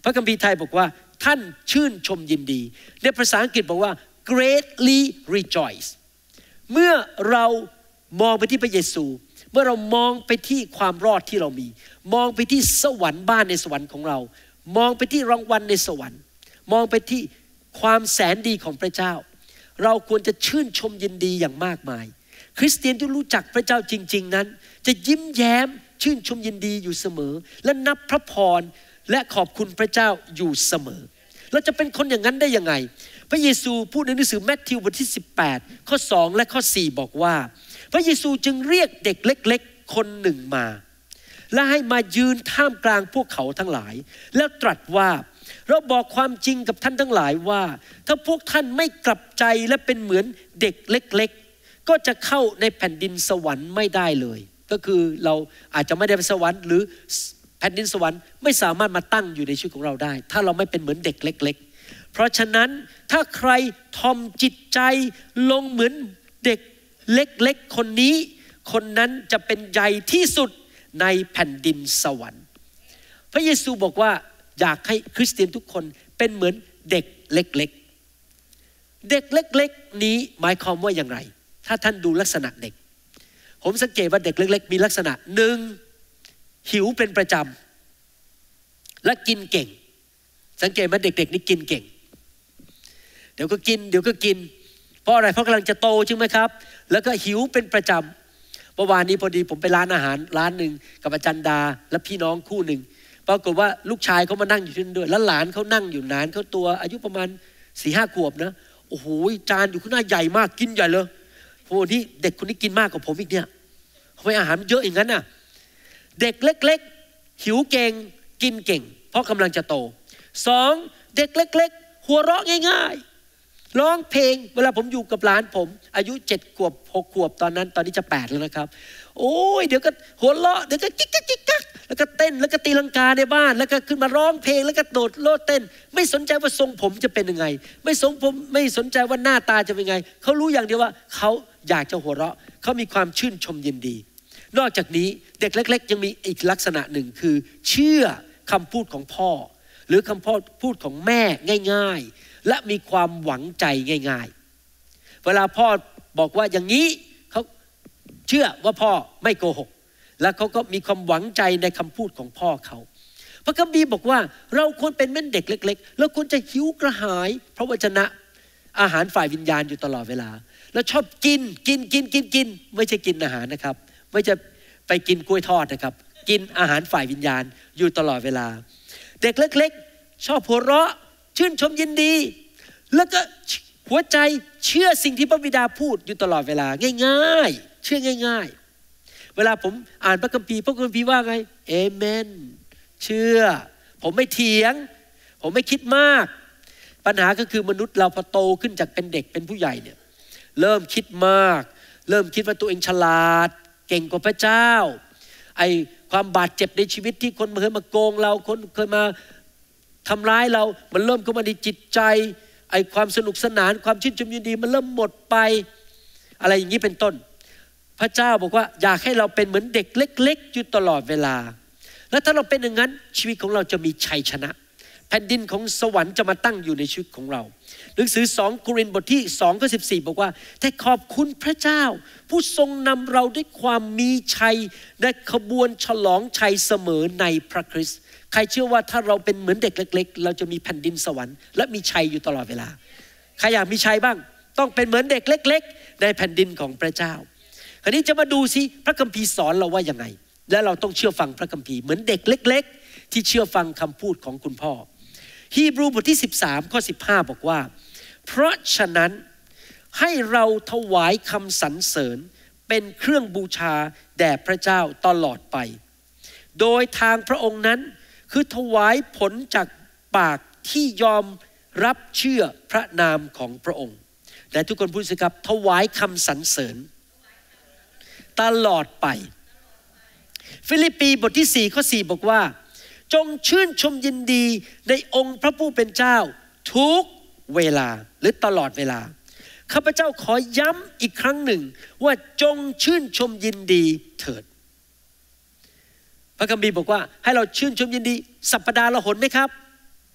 ระคัมภีร์ไทยบอกว่าท่านชื่นชมยินดีในภาษาอังกฤษบอกว่า greatly rejoice เมื่อเรามองไปที่พระเยซูเมื่อเรามองไปที่ความรอดที่เรามีมองไปที่สวรรค์บ้านในสวรรค์ของเรามองไปที่รางวัลในสวรรค์มองไปที่ความแสนดีของพระเจ้าเราควรจะชื่นชมยินดีอย่างมากมายคริสเตียนที่รู้จักพระเจ้าจริงๆนั้นจะยิ้มแย้มชื่นชมยินดีอยู่เสมอและนับพระพรและขอบคุณพระเจ้าอยู่เสมอเราจะเป็นคนอย่างนั้นได้ยังไงพระเยซูพูดในหนังสือแมทธิวบทที่สิบแปดข้อสองและข้อสี่บอกว่าพระเยซูจึงเรียกเด็กเล็กๆคนหนึ่งมาและให้มายืนท่ามกลางพวกเขาทั้งหลายแล้วตรัสว่าเราบอกความจริงกับท่านทั้งหลายว่าถ้าพวกท่านไม่กลับใจและเป็นเหมือนเด็กเล็กๆก็จะเข้าในแผ่นดินสวรรค์ไม่ได้เลยก็คือเราอาจจะไม่ได้ไปสวรรค์หรือแผ่นดินสวรรค์ไม่สามารถมาตั้งอยู่ในชีวิตของเราได้ถ้าเราไม่เป็นเหมือนเด็กเล็กๆเพราะฉะนั้นถ้าใครทอมจิตใจลงเหมือนเด็กเล็กๆคนนี้คนนั้นจะเป็นใหญ่ที่สุดในแผ่นดินสวรรค์พระเยซูบอกว่าอยากให้คริสเตียนทุกคนเป็นเหมือนเด็กเล็กๆเด็กเล็กๆนี้หมายความว่าอย่างไรถ้าท่านดูลักษณะเด็กผมสังเกตว่าเด็กเล็กๆมีลักษณะหนึ่งหิวเป็นประจำและกินเก่งสังเกตว่าเด็กๆนี่กินเก่งเดี๋ยวก็กินเดี๋ยวก็กินเพราะอะไรเพราะกำลังจะโตใช่ไหมครับแล้วก็หิวเป็นประจำเมื่อวานนี้พอดีผมไปร้านอาหารร้านหนึ่งกับอาจารย์ดาและพี่น้องคู่หนึ่งปรากฏว่าลูกชายเขามานั่งอยู่ที่นั่นด้วยแล้วหลานเขานั่งอยู่นานเขาตัวอายุประมาณสี่ห้าขวบนะโอ้โหจานอยู่ข้างหน้าใหญ่มากกินใหญ่เลยโอ้โหนี่เด็กคนนี้กินมากกว่าผมอีกเนี่ยทำไมอาหารเยอะอย่างนั้นน่ะเด็กเล็กๆหิวเก่งกินเก่งเพราะกำลังจะโตสองเด็กเล็กๆหัวเราะง่ายๆร้องเพลงเวลาผมอยู่กับหลานผมอายุเจ็ดขวบหกขวบตอนนั้นตอนนี้จะแปดแล้วนะครับโอ้ยเดี๋ยวก็หัวเราะเดี๋ยวก็กิ๊กกิ๊กกิ๊กกักแล้วก็เต้นแล้วก็ตีลังกาในบ้านแล้วก็ขึ้นมาร้องเพลงแล้วก็โดดโลดเต้นไม่สนใจว่าทรงผมจะเป็นยังไงไม่สนผมไม่สนใจว่าหน้าตาจะเป็นยังไงเขารู้อย่างเดียวว่าเขาอยากจะหัวเราะเขามีความชื่นชมยินดีนอกจากนี้เด็กเล็กๆยังมีอีกลักษณะหนึ่งคือเชื่อคำพูดของพ่อหรือคำพูดของแม่ง่ายๆและมีความหวังใจง่ายๆเวลาพ่อบอกว่าอย่างนี้เขาเชื่อว่าพ่อไม่โกหกแล้วเขาก็มีความหวังใจในคำพูดของพ่อเขาพระคัมภีร์บอกว่าเราควรเป็นเหมือนเด็กเล็กๆเราควรจะหิวกระหายพระวจนะอาหารฝ่ายวิญญาณอยู่ตลอดเวลาแล้วชอบกินกินกินกินกินไม่ใช่กินอาหารนะครับไม่จะไปกินกล้วยทอดนะครับกินอาหารฝ่ายวิญญาณอยู่ตลอดเวลาเด็กเล็กๆชอบหัวเราะชื่นชมยินดีแล้วก็หัวใจเชื่อสิ่งที่พระบิดาพูดอยู่ตลอดเวลาง่ายๆเชื่อง่ายๆเวลาผมอ่านพระคัมภีร์พระคัมภีร์ว่าไงเอเมนเชื่อผมไม่เถียงผมไม่คิดมากปัญหาก็คือมนุษย์เราพอโตขึ้นจากเป็นเด็กเป็นผู้ใหญ่เนี่ยเริ่มคิดมากเริ่มคิดว่าตัวเองฉลาดเก่งกว่าพระเจ้าไอ้ความบาดเจ็บในชีวิตที่คนเคยมาโกงเราคนเคยมาทำร้ายเรามันเริ่มเข้ามาในจิตใจไอ้ความสนุกสนานความชื่นชมยินดีมันเริ่มหมดไปอะไรอย่างนี้เป็นต้นพระเจ้าบอกว่าอยากให้เราเป็นเหมือนเด็กเล็กๆอยู่ตลอดเวลาและถ้าเราเป็นอย่างนั้นชีวิตของเราจะมีชัยชนะแผ่นดินของสวรรค์จะมาตั้งอยู่ในชีวิตของเราหนังสือสองโครินธ์บทที่สองข้อสิบสี่บอกว่าแต่ขอบคุณพระเจ้าผู้ทรงนำเราด้วยความมีชัยและขบวนฉลองชัยเสมอในพระคริสต์ใครเชื่อว่าถ้าเราเป็นเหมือนเด็กเล็กๆเราจะมีแผ่นดินสวรรค์และมีชัยอยู่ตลอดเวลาใครอยากมีชัยบ้างต้องเป็นเหมือนเด็กเล็กๆในแผ่นดินของพระเจ้าคราวนี้จะมาดูสิพระคัมภีร์สอนเราว่ายังไงและเราต้องเชื่อฟังพระคัมภีร์เหมือนเด็กเล็กๆที่เชื่อฟังคำพูดของคุณพ่อฮีบรูบทที่สิบสามข้อสิบห้าบอกว่าเพราะฉะนั้นให้เราถวายคำสรรเสริญเป็นเครื่องบูชาแด่พระเจ้าตลอดไปโดยทางพระองค์นั้นคือถวายผลจากปากที่ยอมรับเชื่อพระนามของพระองค์และทุกคนพูดสิครับถวายคำสรรเสริญตลอดไปฟิลิปปีบทที่สี่ข้อสี่บอกว่าจงชื่นชมยินดีในองค์พระผู้เป็นเจ้าทุกเวลาหรือตลอดเวลาข้าพเจ้าขอย้ำอีกครั้งหนึ่งว่าจงชื่นชมยินดีเถิดพระคัมภีร์บอกว่าให้เราชื่นชมยินดีสัปดาห์ละหนไหมครับ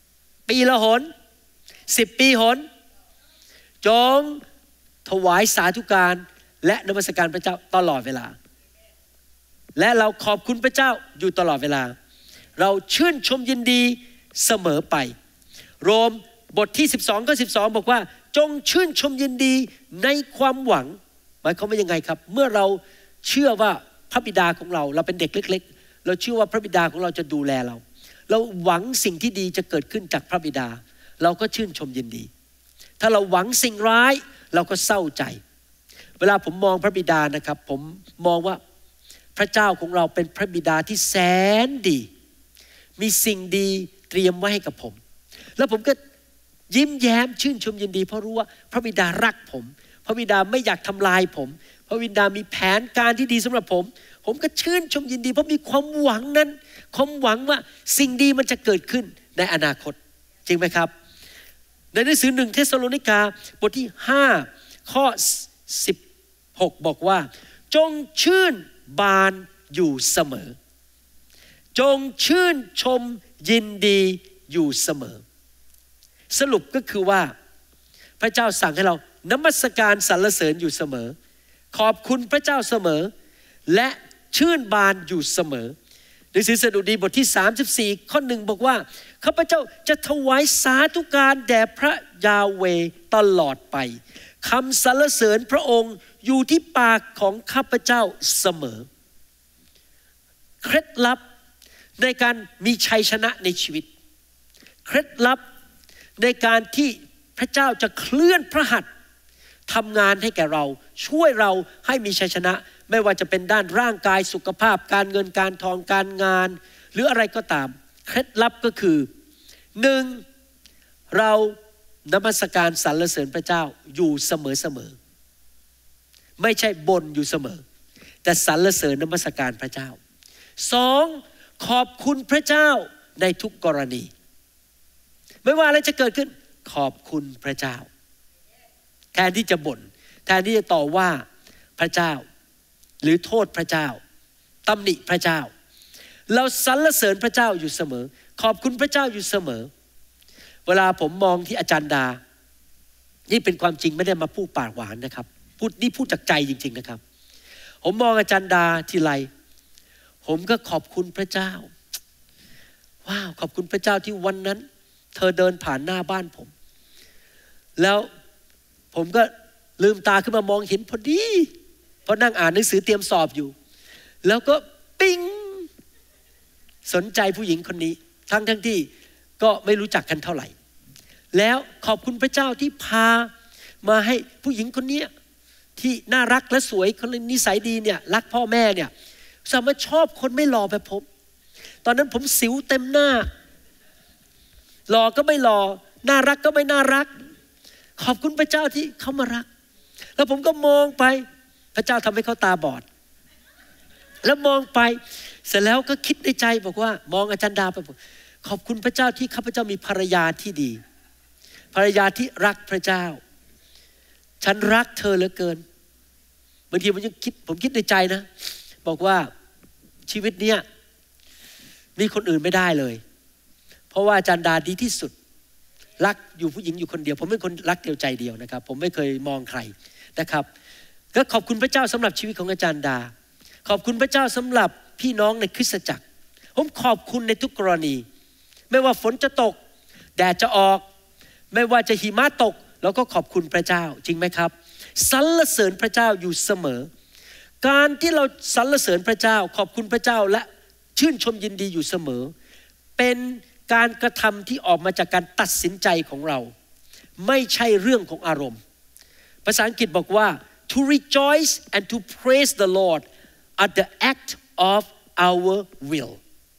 ปีละหนสิบปีหนจงถวายสาธุการและนมัสการพระเจ้าตลอดเวลาและเราขอบคุณพระเจ้าอยู่ตลอดเวลาเราชื่นชมยินดีเสมอไปโรมบทที่สิบสองข้อสิบสองบอกว่าจงชื่นชมยินดีในความหวังหมายความว่ายังไงครับเมื่อเราเชื่อว่าพระบิดาของเราเราเป็นเด็กเล็กๆเราเชื่อว่าพระบิดาของเราจะดูแลเราเราหวังสิ่งที่ดีจะเกิดขึ้นจากพระบิดาเราก็ชื่นชมยินดีถ้าเราหวังสิ่งร้ายเราก็เศร้าใจเวลาผมมองพระบิดานะครับผมมองว่าพระเจ้าของเราเป็นพระบิดาที่แสนดีมีสิ่งดีเตรียมไว้ให้กับผมแล้วผมก็ยิ้มแย้มชื่นชมยินดีเพราะรู้ว่าพระบิดารักผมพระบิดาไม่อยากทำลายผมพระบิดามีแผนการที่ดีสำหรับผมผมก็ชื่นชมยินดีเพราะมีความหวังนั้นความหวังว่าสิ่งดีมันจะเกิดขึ้นในอนาคตจริงไหมครับในหนังสือหนึ่งเทสโลนิกาบทที่ห้าข้อสิบหกบอกว่าจงชื่นบานอยู่เสมอจงชื่นชมยินดีอยู่เสมอสรุปก็คือว่าพระเจ้าสั่งให้เรานมัสการสรรเสริญอยู่เสมอขอบคุณพระเจ้าเสมอและชื่นบานอยู่เสมอหนังสือสดุดีบทที่สามสิบสี่ข้อหนึ่งบอกว่าข้าพเจ้าจะถวายสาธุการแด่พระยาเวห์ตลอดไปคำสรรเสริญพระองค์อยู่ที่ปากของข้าพเจ้าเสมอเคล็ดลับในการมีชัยชนะในชีวิตเคล็ดลับในการที่พระเจ้าจะเคลื่อนพระหัตถ์ทำงานให้แก่เราช่วยเราให้มีชัยชนะไม่ว่าจะเป็นด้านร่างกายสุขภาพการเงินการทองการงานหรืออะไรก็ตามเคล็ดลับก็คือหนึ่งเรานมัสการสรรเสริญพระเจ้าอยู่เสมอๆไม่ใช่บ่นอยู่เสมอแต่สรรเสริญนมัสการพระเจ้าสองขอบคุณพระเจ้าในทุกกรณีไม่ว่าอะไรจะเกิดขึ้นขอบคุณพระเจ้าแทนที่จะบ่นแทนที่จะต่อว่าพระเจ้าหรือโทษพระเจ้าตำหนิพระเจ้าเราสรรเสริญพระเจ้าอยู่เสมอขอบคุณพระเจ้าอยู่เสมอเวลาผมมองที่อาจารย์ดานี่เป็นความจริงไม่ได้มาพูดปากหวานนะครับพูดนี่พูดจากใจจริงๆนะครับผมมองอาจารย์ดาทีไรผมก็ขอบคุณพระเจ้าว้าวขอบคุณพระเจ้าที่วันนั้นเธอเดินผ่านหน้าบ้านผมแล้วผมก็ลืมตาขึ้นมามองเห็นพอดีเพราะนั่งอ่านหนังสือเตรียมสอบอยู่แล้วก็ปิ๊งสนใจผู้หญิงคนนี้ทั้งทั้งที่ก็ไม่รู้จักกันเท่าไหร่แล้วขอบคุณพระเจ้าที่พามาให้ผู้หญิงคนนี้ที่น่ารักและสวยคนนิสัยดีเนี่ยรักพ่อแม่เนี่ยสามารถชอบคนไม่หล่อแบบผมตอนนั้นผมสิวเต็มหน้าหล่อก็ไม่หล่อน่ารักก็ไม่น่ารักขอบคุณพระเจ้าที่เขามารักแล้วผมก็มองไปพระเจ้าทำให้เขาตาบอดแล้วมองไปเสร็จแล้วก็คิดในใจบอกว่ามองอาจารย์ดาไปบอกขอบคุณพระเจ้าที่ข้าพเจ้ามีภรรยาที่ดีภรรยาที่รักพระเจ้าฉันรักเธอเหลือเกินบางทีผมยังคิดผมคิดในใจนะบอกว่าชีวิตเนี้ยมีคนอื่นไม่ได้เลยเพราะว่าอาจารย์ดาดีที่สุดรักอยู่ผู้หญิงอยู่คนเดียวผมเป็นคนรักเดียวใจเดียวนะครับผมไม่เคยมองใครนะครับก็ขอบคุณพระเจ้าสำหรับชีวิตของอาจารย์ดาขอบคุณพระเจ้าสำหรับพี่น้องในคริสตจักรผมขอบคุณในทุกกรณีไม่ว่าฝนจะตกแดดจะออกไม่ว่าจะหิมะตกเราก็ขอบคุณพระเจ้าจริงไหมครับสรรเสริญพระเจ้าอยู่เสมอการที่เราสรรเสริญพระเจ้าขอบคุณพระเจ้าและชื่นชมยินดีอยู่เสมอเป็นการกระทำที่ออกมาจากการตัดสินใจของเราไม่ใช่เรื่องของอารมณ์ภาษาอังกฤษบอกว่า to rejoice and to praise the Lord are the act of our will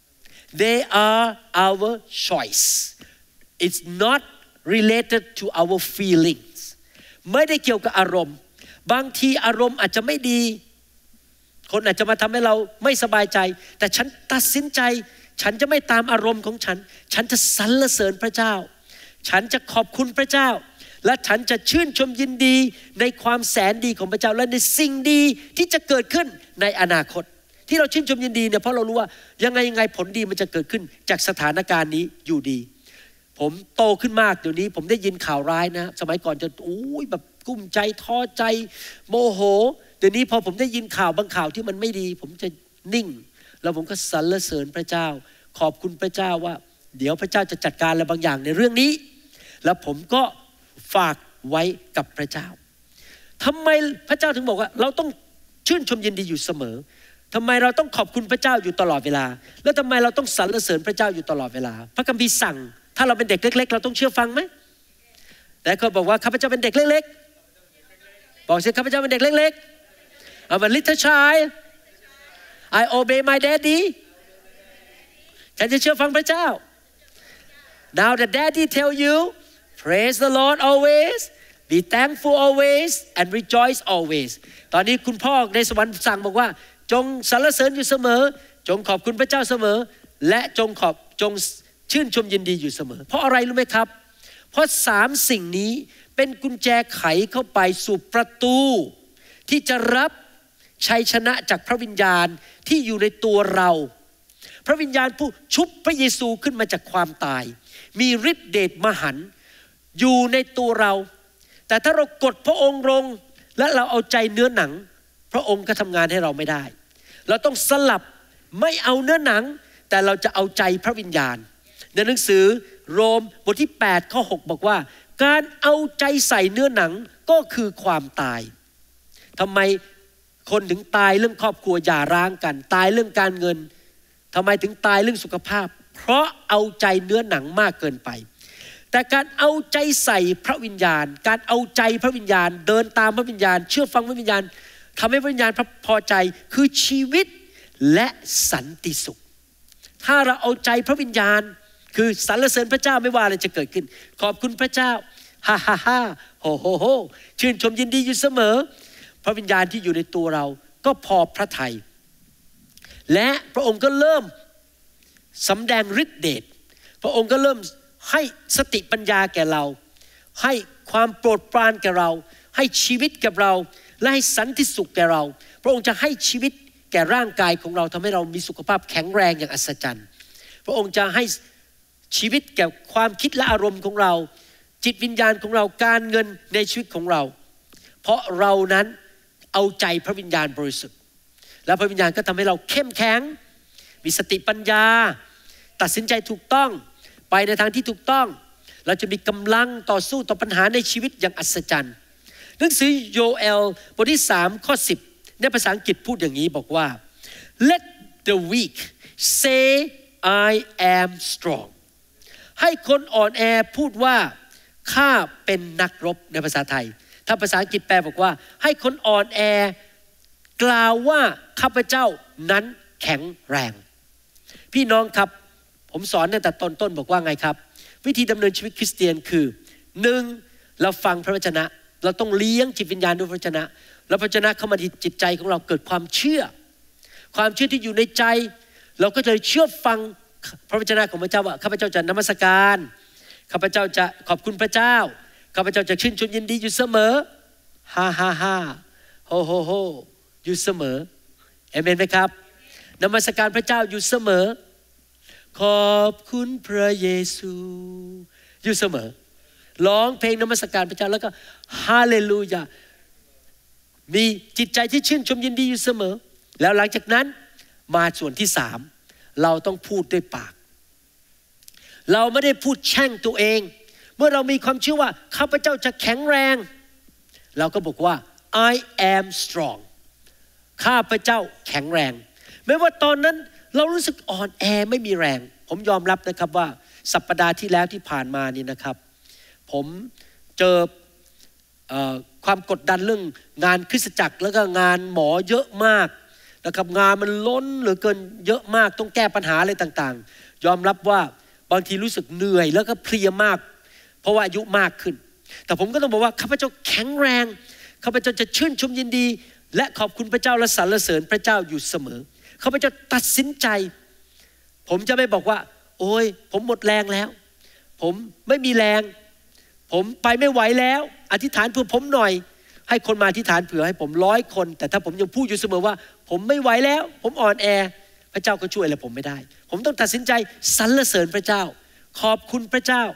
they are our choice it's not related to our feelings ไม่ได้เกี่ยวกับอารมณ์บางทีอารมณ์อาจจะไม่ดีคนอาจจะมาทำให้เราไม่สบายใจแต่ฉันตัดสินใจฉันจะไม่ตามอารมณ์ของฉันฉันจะสรรเสริญพระเจ้าฉันจะขอบคุณพระเจ้าและฉันจะชื่นชมยินดีในความแสนดีของพระเจ้าและในสิ่งดีที่จะเกิดขึ้นในอนาคตที่เราชื่นชมยินดีเนี่ยเพราะเรารู้ว่ายังไงยังไงผลดีมันจะเกิดขึ้นจากสถานการณ์นี้อยู่ดีผมโตขึ้นมากเดี๋ยวนี้ผมได้ยินข่าวร้ายนะสมัยก่อนจะโอ้ยแบบกุ้มใจท้อใจโมโหเดี๋ยวนี้พอผมได้ยินข่าวบางข่าวที่มันไม่ดีผมจะนิ่งแล้วผมก็สรรเสริญพระเจ้าขอบคุณพระเจ้าว่าเดี๋ยวพระเจ้าจะจัดการอะไรบางอย่างในเรื่องนี้แล้วผมก็ฝากไว้กับพระเจ้าทำไมพระเจ้าถึงบอกว่าเราต้องชื่นชมยินดีอยู่เสมอทำไมเราต้องขอบคุณพระเจ้าอยู่ตลอดเวลาแล้วทำไมเราต้องสรรเสริญพระเจ้าอยู่ตลอดเวลาพระคัมภีร์สั่งถ้าเราเป็นเด็กเล็กๆเราต้องเชื่อฟังไหมแต่เขาบอกว่าข้าพเจ้าเป็นเด็กเล็กๆบอกสิข้าพเจ้าเป็นเด็กเล็กๆ I'm a little child I obey my daddy ฉันจะเชื่อฟังพระเจ้า Now the daddy tell you praise the Lord always be thankful always and rejoice always ตอนนี้คุณพ่อในสวรรค์สั่งบอกว่าจงสรรเสริญอยู่เสมอจงขอบคุณพระเจ้าเสมอและจงขอบจงชื่นชมยินดีอยู่เสมอเพราะอะไรรู้ไหมครับเพราะสามสิ่งนี้เป็นกุญแจไขเข้าไปสู่ประตูที่จะรับชัยชนะจากพระวิญญาณที่อยู่ในตัวเราพระวิญญาณผู้ชุบพระเยซูขึ้นมาจากความตายมีฤทธิเดชมหันต์อยู่ในตัวเราแต่ถ้าเรากดพระองค์ลงและเราเอาใจเนื้อหนังพระองค์ก็ทำงานให้เราไม่ได้เราต้องสลับไม่เอาเนื้อหนังแต่เราจะเอาใจพระวิญญาณในหนังสือโรมบทที่แปดข้อหกบอกว่าการเอาใจใส่เนื้อหนังก็คือความตายทำไมคนถึงตายเรื่องครอบครัวหย่าร้างกันตายเรื่องการเงินทำไมถึงตายเรื่องสุขภาพเพราะเอาใจเนื้อหนังมากเกินไปแต่การเอาใจใส่พระวิญญาณการเอาใจพระวิญญาณเดินตามพระวิญญาณเชื่อฟังพระวิญญาณทำให้พระวิญญาณพอใจคือชีวิตและสันติสุขถ้าเราเอาใจพระวิญญาณคือสรรเสริญพระเจ้าไม่ว่าอะไรจะเกิดขึ้นขอบคุณพระเจ้าฮ่าฮ่าฮ่าโฮโฮโฮชื่นชมยินดีอยู่เสมอพระวิญญาณที่อยู่ในตัวเราก็พอพระทัยและพระองค์ก็เริ่มสำแดงฤทธิเดชพระองค์ก็เริ่มให้สติปัญญาแก่เราให้ความโปรดปรานแก่เราให้ชีวิตแก่เราและให้สันติสุขแก่เราพระองค์จะให้ชีวิตแก่ร่างกายของเราทำให้เรามีสุขภาพแข็งแรงอย่างอัศจรรย์พระองค์จะให้ชีวิตแก่ความคิดและอารมณ์ของเราจิตวิญญาณของเราการเงินในชีวิตของเราเพราะเรานั้นเอาใจพระวิญญาณบริสุทธิ์และพระวิญญาณก็ทำให้เราเข้มแข็งมีสติปัญญาตัดสินใจถูกต้องไปในทางที่ถูกต้องเราจะมีกำลังต่อสู้ต่อปัญหาในชีวิตอย่างอัศจรรย์หนังสือโยเอลบทที่สามข้อสิบในภาษาอังกฤษพูดอย่างนี้บอกว่า Let the weak say I am strong ให้คนอ่อนแอพูดว่าข้าเป็นนักรบในภาษาไทยถ้าภาษาอังกฤษแปลบอกว่าให้คนอ่อนแอกล่าวว่าข้าพเจ้านั้นแข็งแรงพี่น้องครับผมสอนตั้งแต่ตอนต้นบอกว่าไงครับวิธีดำเนินชีวิตคริสเตียนคือหนึ่งเราฟังพระวจนะเราต้องเลี้ยงจิตวิญญาณด้วยพระวจนะแล้วพระวจนะเข้ามาที่จิตใจของเราเกิดความเชื่อความเชื่อที่อยู่ในใจเราก็จะเชื่อฟังพระวจนะของพระเจ้าว่าข้าพเจ้าจะนมัสการข้าพเจ้าจะขอบคุณพระเจ้าข้าพเจ้าจะชื่นชมยินดีอยู่เสมอฮ่าฮ่าฮ่าโฮโฮโฮอยู่เสมอเอเมนไหมครับนมัสการพระเจ้าอยู่เสมอขอบคุณพระเยซูอยู่เสมอร้องเพลงนมัสการพระเจ้าแล้วก็ฮาเลลูยามีจิตใจที่ชื่นชมยินดีอยู่เสมอแล้วหลังจากนั้นมาส่วนที่สามเราต้องพูดด้วยปากเราไม่ได้พูดแช่งตัวเองเมื่อเรามีความเชื่อว่าข้าพเจ้าจะแข็งแรงเราก็บอกว่า I am strong ข้าพเจ้าแข็งแรงแม้ว่าตอนนั้นเรารู้สึกอ่อนแอไม่มีแรงผมยอมรับนะครับว่าสัปดาห์ที่แล้วที่ผ่านมานี่นะครับผมเจอเอ่อความกดดันเรื่องงานคริสตจักรแล้วก็งานหมอเยอะมากนะครับงานมันล้นเหลือเกินเยอะมากต้องแก้ปัญหาอะไรต่างๆยอมรับว่าบางทีรู้สึกเหนื่อยแล้วก็เพลียมากเพราะว่าอายุมากขึ้นแต่ผมก็ต้องบอกว่าข้าพเจ้าแข็งแรงข้าพเจ้าจะชื่นชมยินดีและขอบคุณพระเจ้าและสรรเสริญพระเจ้าอยู่เสมอข้าพเจ้าตัดสินใจผมจะไม่บอกว่าโอ้ยผมหมดแรงแล้วผมไม่มีแรงผมไปไม่ไหวแล้วอธิษฐานเพื่อผมหน่อยให้คนมาอธิษฐานเผื่อให้ผมร้อยคนแต่ถ้าผมยังพูดอยู่เสมอว่าผมไม่ไหวแล้วผมอ่อนแอพระเจ้าก็ช่วยอะไรผมไม่ได้ผมต้องตัดสินใจสรรเสริญพระเจ้าขอบคุณพระเจ้า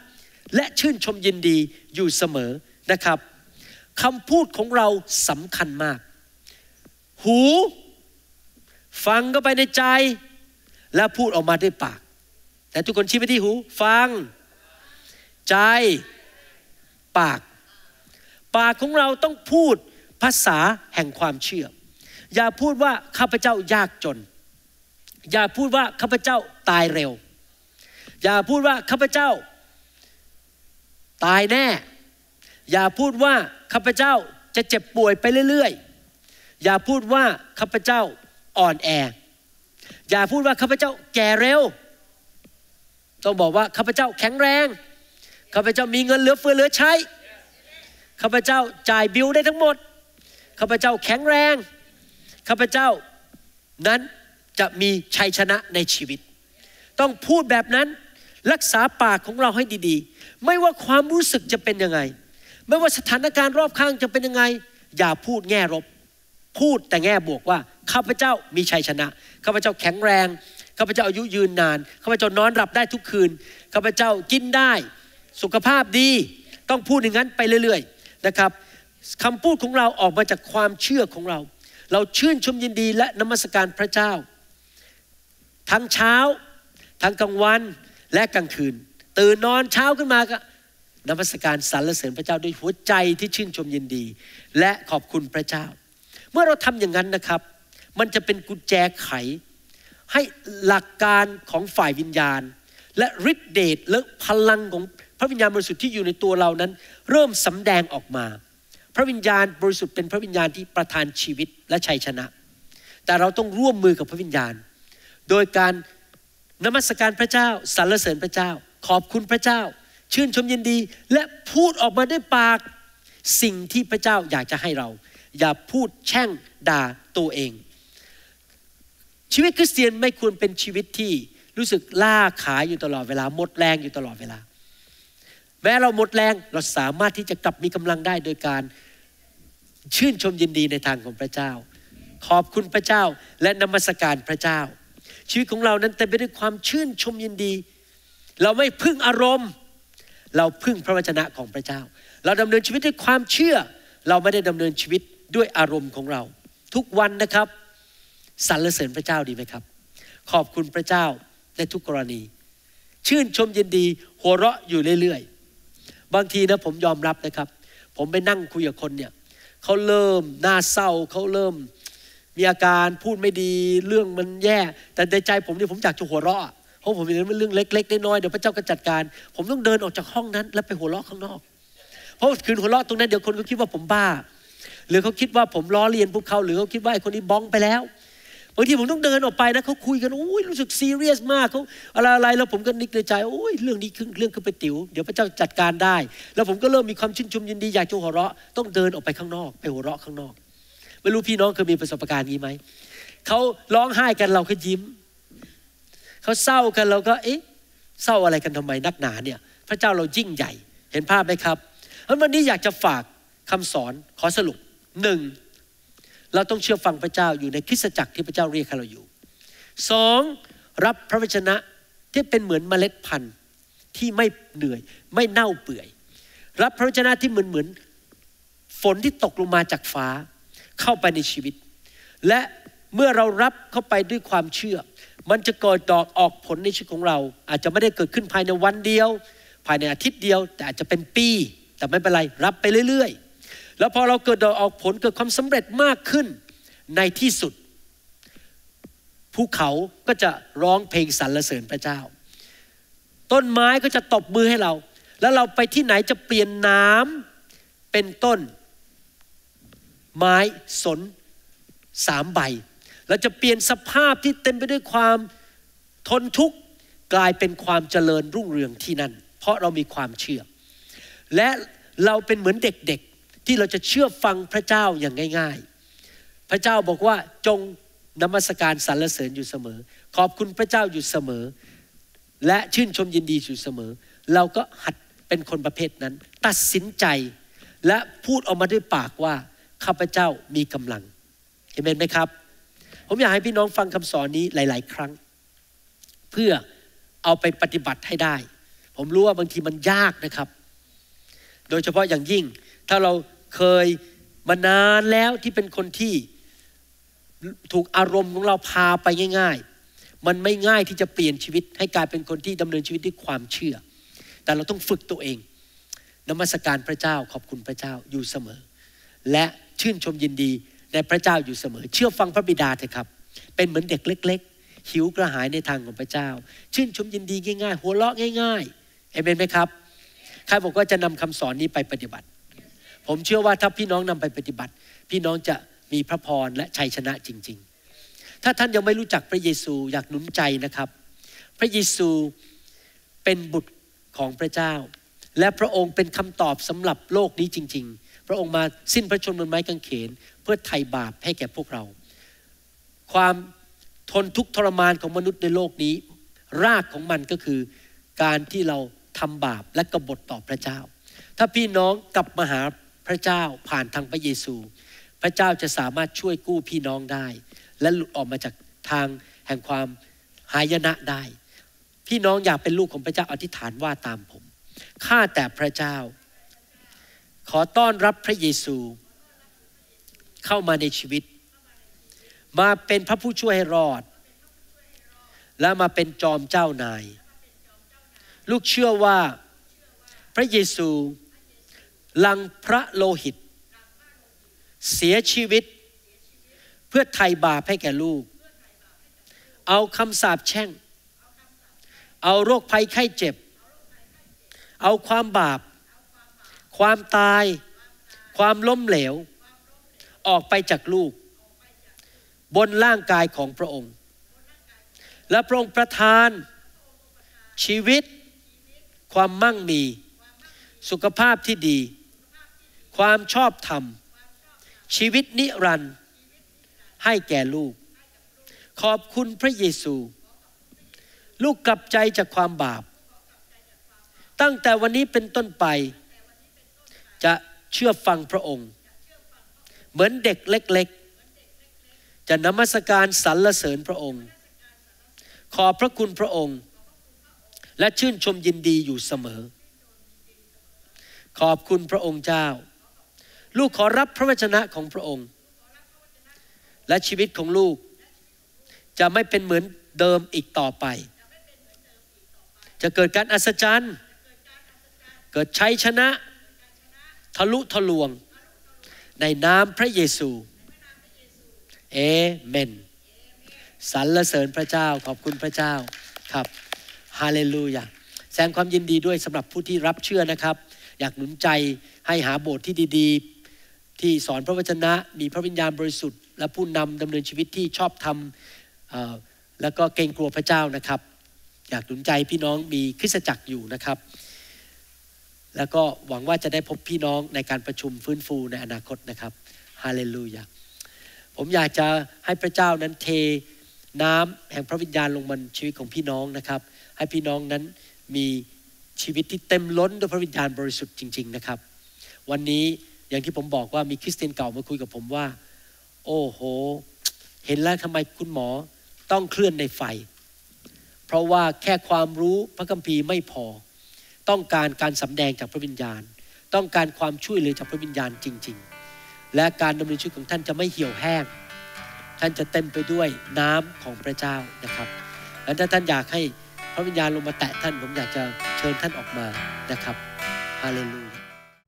และชื่นชมยินดีอยู่เสมอนะครับคำพูดของเราสำคัญมากหูฟังเข้าไปในใจและพูดออกมาด้วยปากแต่ทุกคนชี้ไปที่หูฟังใจปากปากของเราต้องพูดภาษาแห่งความเชื่ออย่าพูดว่าข้าพเจ้ายากจนอย่าพูดว่าข้าพเจ้าตายเร็วอย่าพูดว่าข้าพเจ้าตายแน่อย่าพูดว่าข้าพเจ้าจะเจ็บป่วยไปเรื่อยๆอย่าพูดว่าข้าพเจ้าอ่อนแออย่าพูดว่าข้าพเจ้าแก่เร็วต้องบอกว่าข้าพเจ้าแข็งแรงข้าพเจ้ามีเงินเหลือเฟือเหลือใช้ข้าพเจ้าจ่ายบิลได้ทั้งหมดข้าพเจ้าแข็งแรงข้าพเจ้านั้นจะมีชัยชนะในชีวิตต้องพูดแบบนั้นรักษาปากของเราให้ดีๆไม่ว่าความรู้สึกจะเป็นยังไงไม่ว่าสถานการณ์รอบข้างจะเป็นยังไงอย่าพูดแง่ลบพูดแต่แง่บวกว่าข้าพเจ้ามีชัยชนะข้าพเจ้าแข็งแรงข้าพเจ้าอายุยืนนานข้าพเจ้านอนหลับได้ทุกคืนข้าพเจ้ากินได้สุขภาพดีต้องพูดอย่างนั้นไปเรื่อยๆนะครับคำพูดของเราออกมาจากความเชื่อของเราเราชื่นชมยินดีและนมัสการพระเจ้าทั้งเช้าทั้งกลางวันและกลางคืนตื่นนอนเช้าขึ้นมาก็นมัสการสรรเสริญพระเจ้าด้วยหัวใจที่ชื่นชมยินดีและขอบคุณพระเจ้าเมื่อเราทำอย่างนั้นนะครับมันจะเป็นกุญแจไขให้หลักการของฝ่ายวิญญาณและฤทธิเดชและพลังของพระวิญญาณบริสุทธิ์ที่อยู่ในตัวเรานั้นเริ่มสำแดงออกมาพระวิญญาณบริสุทธิ์เป็นพระวิญญาณที่ประทานชีวิตและชัยชนะแต่เราต้องร่วมมือกับพระวิญญาณโดยการนมัสการพระเจ้าสรรเสริญพระเจ้าขอบคุณพระเจ้าชื่นชมยินดีและพูดออกมาด้วยปากสิ่งที่พระเจ้าอยากจะให้เราอย่าพูดแช่งด่าตัวเองชีวิตคริสเตียนไม่ควรเป็นชีวิตที่รู้สึกล่าขาอยู่ตลอดเวลาหมดแรงอยู่ตลอดเวลาแม้เราหมดแรงเราสามารถที่จะกลับมีกำลังได้โดยการชื่นชมยินดีในทางของพระเจ้าขอบคุณพระเจ้าและนมัสการพระเจ้าชีวิตของเรานั้นเต็มไปด้วยความชื่นชมยินดีเราไม่พึ่งอารมณ์เราพึ่งพระวจนะของพระเจ้าเราดำเนินชีวิตด้วยความเชื่อเราไม่ได้ดำเนินชีวิตด้วยอารมณ์ของเราทุกวันนะครับสรรเสริญพระเจ้าดีไหมครับขอบคุณพระเจ้าในทุกกรณีชื่นชมยินดีหัวเราะอยู่เรื่อยๆบางทีนะผมยอมรับนะครับผมไปนั่งคุยกับคนเนี่ยเขาเริ่มน่าเศร้าเขาเริ่มมีอาการพูดไม่ดีเรื่องมันแย่แต่ในใจผมเนี่ยผมอยากจะหัวเราะเพราะผมเห็นมันเรื่องเล็กๆน้อยๆเดี๋ยวพระเจ้าก็จัดการผมต้องเดินออกจากห้องนั้นแล้วไปหัวเราะข้างนอกเพราะคืนหัวเราะตรงนั้นเดี๋ยวคนก็คิดว่าผมบ้าหรือเขาคิดว่าผมล้อเลียนพวกเขาหรือเขาคิดว่าไอ้คนนี้บ้องไปแล้วบางทีผมต้องเดินออกไปนะเขาคุยกันโอ้ยรู้สึกซีเรียสมากเขาอะไรอะไรแล้วผมก็นึกในใจโอ้ยเรื่องนี้คือเรื่องคือไปติ๋วเดี๋ยวพระเจ้าจัดการได้แล้วผมก็เริ่มมีความชื่นชมยินดีอยากจะหัวเราะต้องเดินออกไปข้างนอกไปหัวเราะข้างนอกไม่รู้พี่น้องเคยมีประสบการณ์นี้ไหมเขาร้องไห้กันเราก็ยิ้มเขาเศร้ากันเราก็เอ๊ะเศร้าอะไรกันทำไมนักหนาเนี่ยพระเจ้าเรายิ่งใหญ่เห็นภาพไหมครับเพราะวันนี้อยากจะฝากคำสอนขอสรุปหนึ่งเราต้องเชื่อฟังพระเจ้าอยู่ในคริสตจักรที่พระเจ้าเรียกให้เราอยู่สองรับพระวจนะที่เป็นเหมือนเมล็ดพันธุ์ที่ไม่เหนื่อยไม่เน่าเปื่อยรับพระวจนะที่เหมือนเหมือนฝนที่ตกลงมาจากฟ้าเข้าไปในชีวิตและเมื่อเรารับเข้าไปด้วยความเชื่อมันจะเกิดดอกออกผลในชีวิตของเราอาจจะไม่ได้เกิดขึ้นภายในวันเดียวภายในอาทิตย์เดียวแต่อาจจะเป็นปีแต่ไม่เป็นไรรับไปเรื่อยๆแล้วพอเราเกิดดอกออกผลเกิดความสำเร็จมากขึ้นในที่สุดภูเขาก็จะร้องเพลงสรรเสริญพระเจ้าต้นไม้ก็จะตบมือให้เราแล้วเราไปที่ไหนจะเปลี่ยนน้ำเป็นต้นไม้สนสามใบเราจะเปลี่ยนสภาพที่เต็มไปด้วยความทนทุกข์กลายเป็นความเจริญรุ่งเรืองที่นั่นเพราะเรามีความเชื่อและเราเป็นเหมือนเด็กๆที่เราจะเชื่อฟังพระเจ้าอย่างง่ายๆพระเจ้าบอกว่าจงนมัสการสรรเสริญอยู่เสมอขอบคุณพระเจ้าอยู่เสมอและชื่นชมยินดีอยู่เสมอเราก็หัดเป็นคนประเภทนั้นตัดสินใจและพูดออกมาด้วยปากว่าข้าพเจ้ามีกำลังเห็นไหมครับผมอยากให้พี่น้องฟังคำสอนนี้หลายๆครั้งเพื่อเอาไปปฏิบัติให้ได้ผผมรู้ว่าบางทีมันยากนะครับโดยเฉพาะอย่างยิ่งถ้าเราเคยมานานแล้วที่เป็นคนที่ถูกอารมณ์ของเราพาไปง่ายๆมันไม่ง่ายที่จะเปลี่ยนชีวิตให้กลายเป็นคนที่ดำเนินชีวิตด้วยความเชื่อแต่เราต้องฝึกตัวเองนมัสการพระเจ้าขอบคุณพระเจ้าอยู่เสมอและชื่นชมยินดีในพระเจ้าอยู่เสมอเชื่อฟังพระบิดาเถอะครับเป็นเหมือนเด็กเล็กๆหิวกระหายในทางของพระเจ้าชื่นชมยินดีง่ายๆหัวเราะง่ายๆเอเมนไหมครับใครบอกว่าจะนำคำสอนนี้ไปปฏิบัติผมเชื่อว่าถ้าพี่น้องนำไปปฏิบัติพี่น้องจะมีพระพรและชัยชนะจริงๆถ้าท่านยังไม่รู้จักพระเยซูอยากหนุนใจนะครับพระเยซูเป็นบุตรของพระเจ้าและพระองค์เป็นคำตอบสำหรับโลกนี้จริงๆพระองค์มาสิ้นพระชนม์บนไม้กางเขนเพื่อไถ่บาปให้แก่พวกเราความทนทุกข์ทรมานของมนุษย์ในโลกนี้รากของมันก็คือการที่เราทำบาปและกบฏต่อพระเจ้าถ้าพี่น้องกลับมาหาพระเจ้าผ่านทางพระเยซูพระเจ้าจะสามารถช่วยกู้พี่น้องได้และหลุดออกมาจากทางแห่งความหายนะได้พี่น้องอยากเป็นลูกของพระเจ้าอธิษฐานว่าตามผมข้าแต่พระเจ้าขอต้อนรับพระเยซูเข้ามาในชีวิตมาเป็นพระผู้ช่วยให้รอดและมาเป็นจอมเจ้านายลูกเชื่อว่าพระเยซูลังพระโลหิตเสียชีวิตเพื่อไถ่บาปให้แก่ลูกเอาคำสาปแช่งเอาโรคภัยไข้เจ็บเอาความบาปความตายความล้มเหลวออกไปจากลูกบนร่างกายของพระองค์และพระองค์ประทานชีวิตความมั่งมีสุขภาพที่ดีความชอบธรรมชีวิตนิรันดร์ให้แก่ลูกขอบคุณพระเยซูลูกกลับใจจากความบาปตั้งแต่วันนี้เป็นต้นไปจะเชื่อฟังพระองค์เหมือนเด็กเล็กๆจะนมัสการสรรเสริญพระองค์ขอบพระคุณพระองค์และชื่นชมยินดีอยู่เสมอขอบคุณพระองค์เจ้าลูกขอรับพระวจนะของพระองค์และชีวิตของลูกจะไม่เป็นเหมือนเดิมอีกต่อไปจะเกิดการอัศจรรย์เกิดชัยชนะทะลุทะลวงในนามพระเยซูเอเมนสรรเสริญพระเจ้าขอบคุณพระเจ้าครับฮาเลลูยาแสดงความยินดีด้วยสำหรับผู้ที่รับเชื่อนะครับอยากหนุนใจให้หาโบสถ์ที่ดีๆที่สอนพระวจนะมีพระวิญญาณบริสุทธิ์และผู้นำดำเนินชีวิตที่ชอบธรรมแล้วก็เกรงกลัวพระเจ้านะครับอยากหนุนใจพี่น้องมีคริสตจักรอยู่นะครับแล้วก็หวังว่าจะได้พบพี่น้องในการประชุมฟื้นฟูในอนาคตนะครับฮาเลลูยาผมอยากจะให้พระเจ้านั้นเทน้ำแห่งพระวิญญาณลงบนชีวิตของพี่น้องนะครับให้พี่น้องนั้นมีชีวิตที่เต็มล้นด้วยพระวิญญาณบริสุทธิ์จริงๆนะครับวันนี้อย่างที่ผมบอกว่ามีคริสเตียนเก่ามาคุยกับผมว่าโอ้โหเห็นแล้วทำไมคุณหมอต้องเคลื่อนในไฟเพราะว่าแค่ความรู้พระคัมภีร์ไม่พอต้องการการสำแดงจากพระวิญญาณต้องการความช่วยเหลือจากพระวิญญาณจริงๆและการดำเนินชีวิตของท่านจะไม่เหี่ยวแห้งท่านจะเต็มไปด้วยน้ำของพระเจ้านะครับและถ้าท่านอยากให้พระวิญญาณลงมาแตะท่านผมอยากจะเชิญท่านออกมานะครับฮาเลลูยา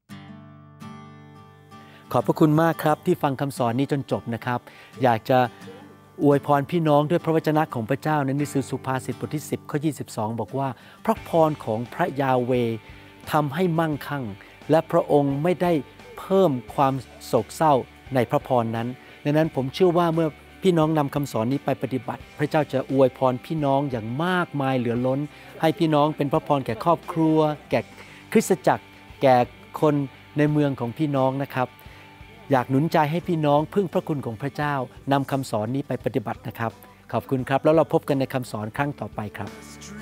ขอบพระคุณมากครับที่ฟังคำสอนนี้จนจบนะครับอยากจะอวยพรพี่น้องด้วยพระวจนะของพระเจ้าในหนังสือสุภาษิตบทที่สิบข้อยี่สิบสองบอกว่าพระพรของพระยาเวห์ทำให้มั่งคั่งและพระองค์ไม่ได้เพิ่มความโศกเศร้าในพระพรนั้นดังนั้นผมเชื่อว่าเมื่อพี่น้องนำคำสอนนี้ไปปฏิบัติพระเจ้าจะอวยพรพี่น้องอย่างมากมายเหลือล้นให้พี่น้องเป็นพระพรแก่ครอบครัวแก่คริสตจักรแก่คนในเมืองของพี่น้องนะครับอยากหนุนใจให้พี่น้องพึ่งพระคุณของพระเจ้านำคำสอนนี้ไปปฏิบัตินะครับขอบคุณครับแล้วเราพบกันในคำสอนครั้งต่อไปครับ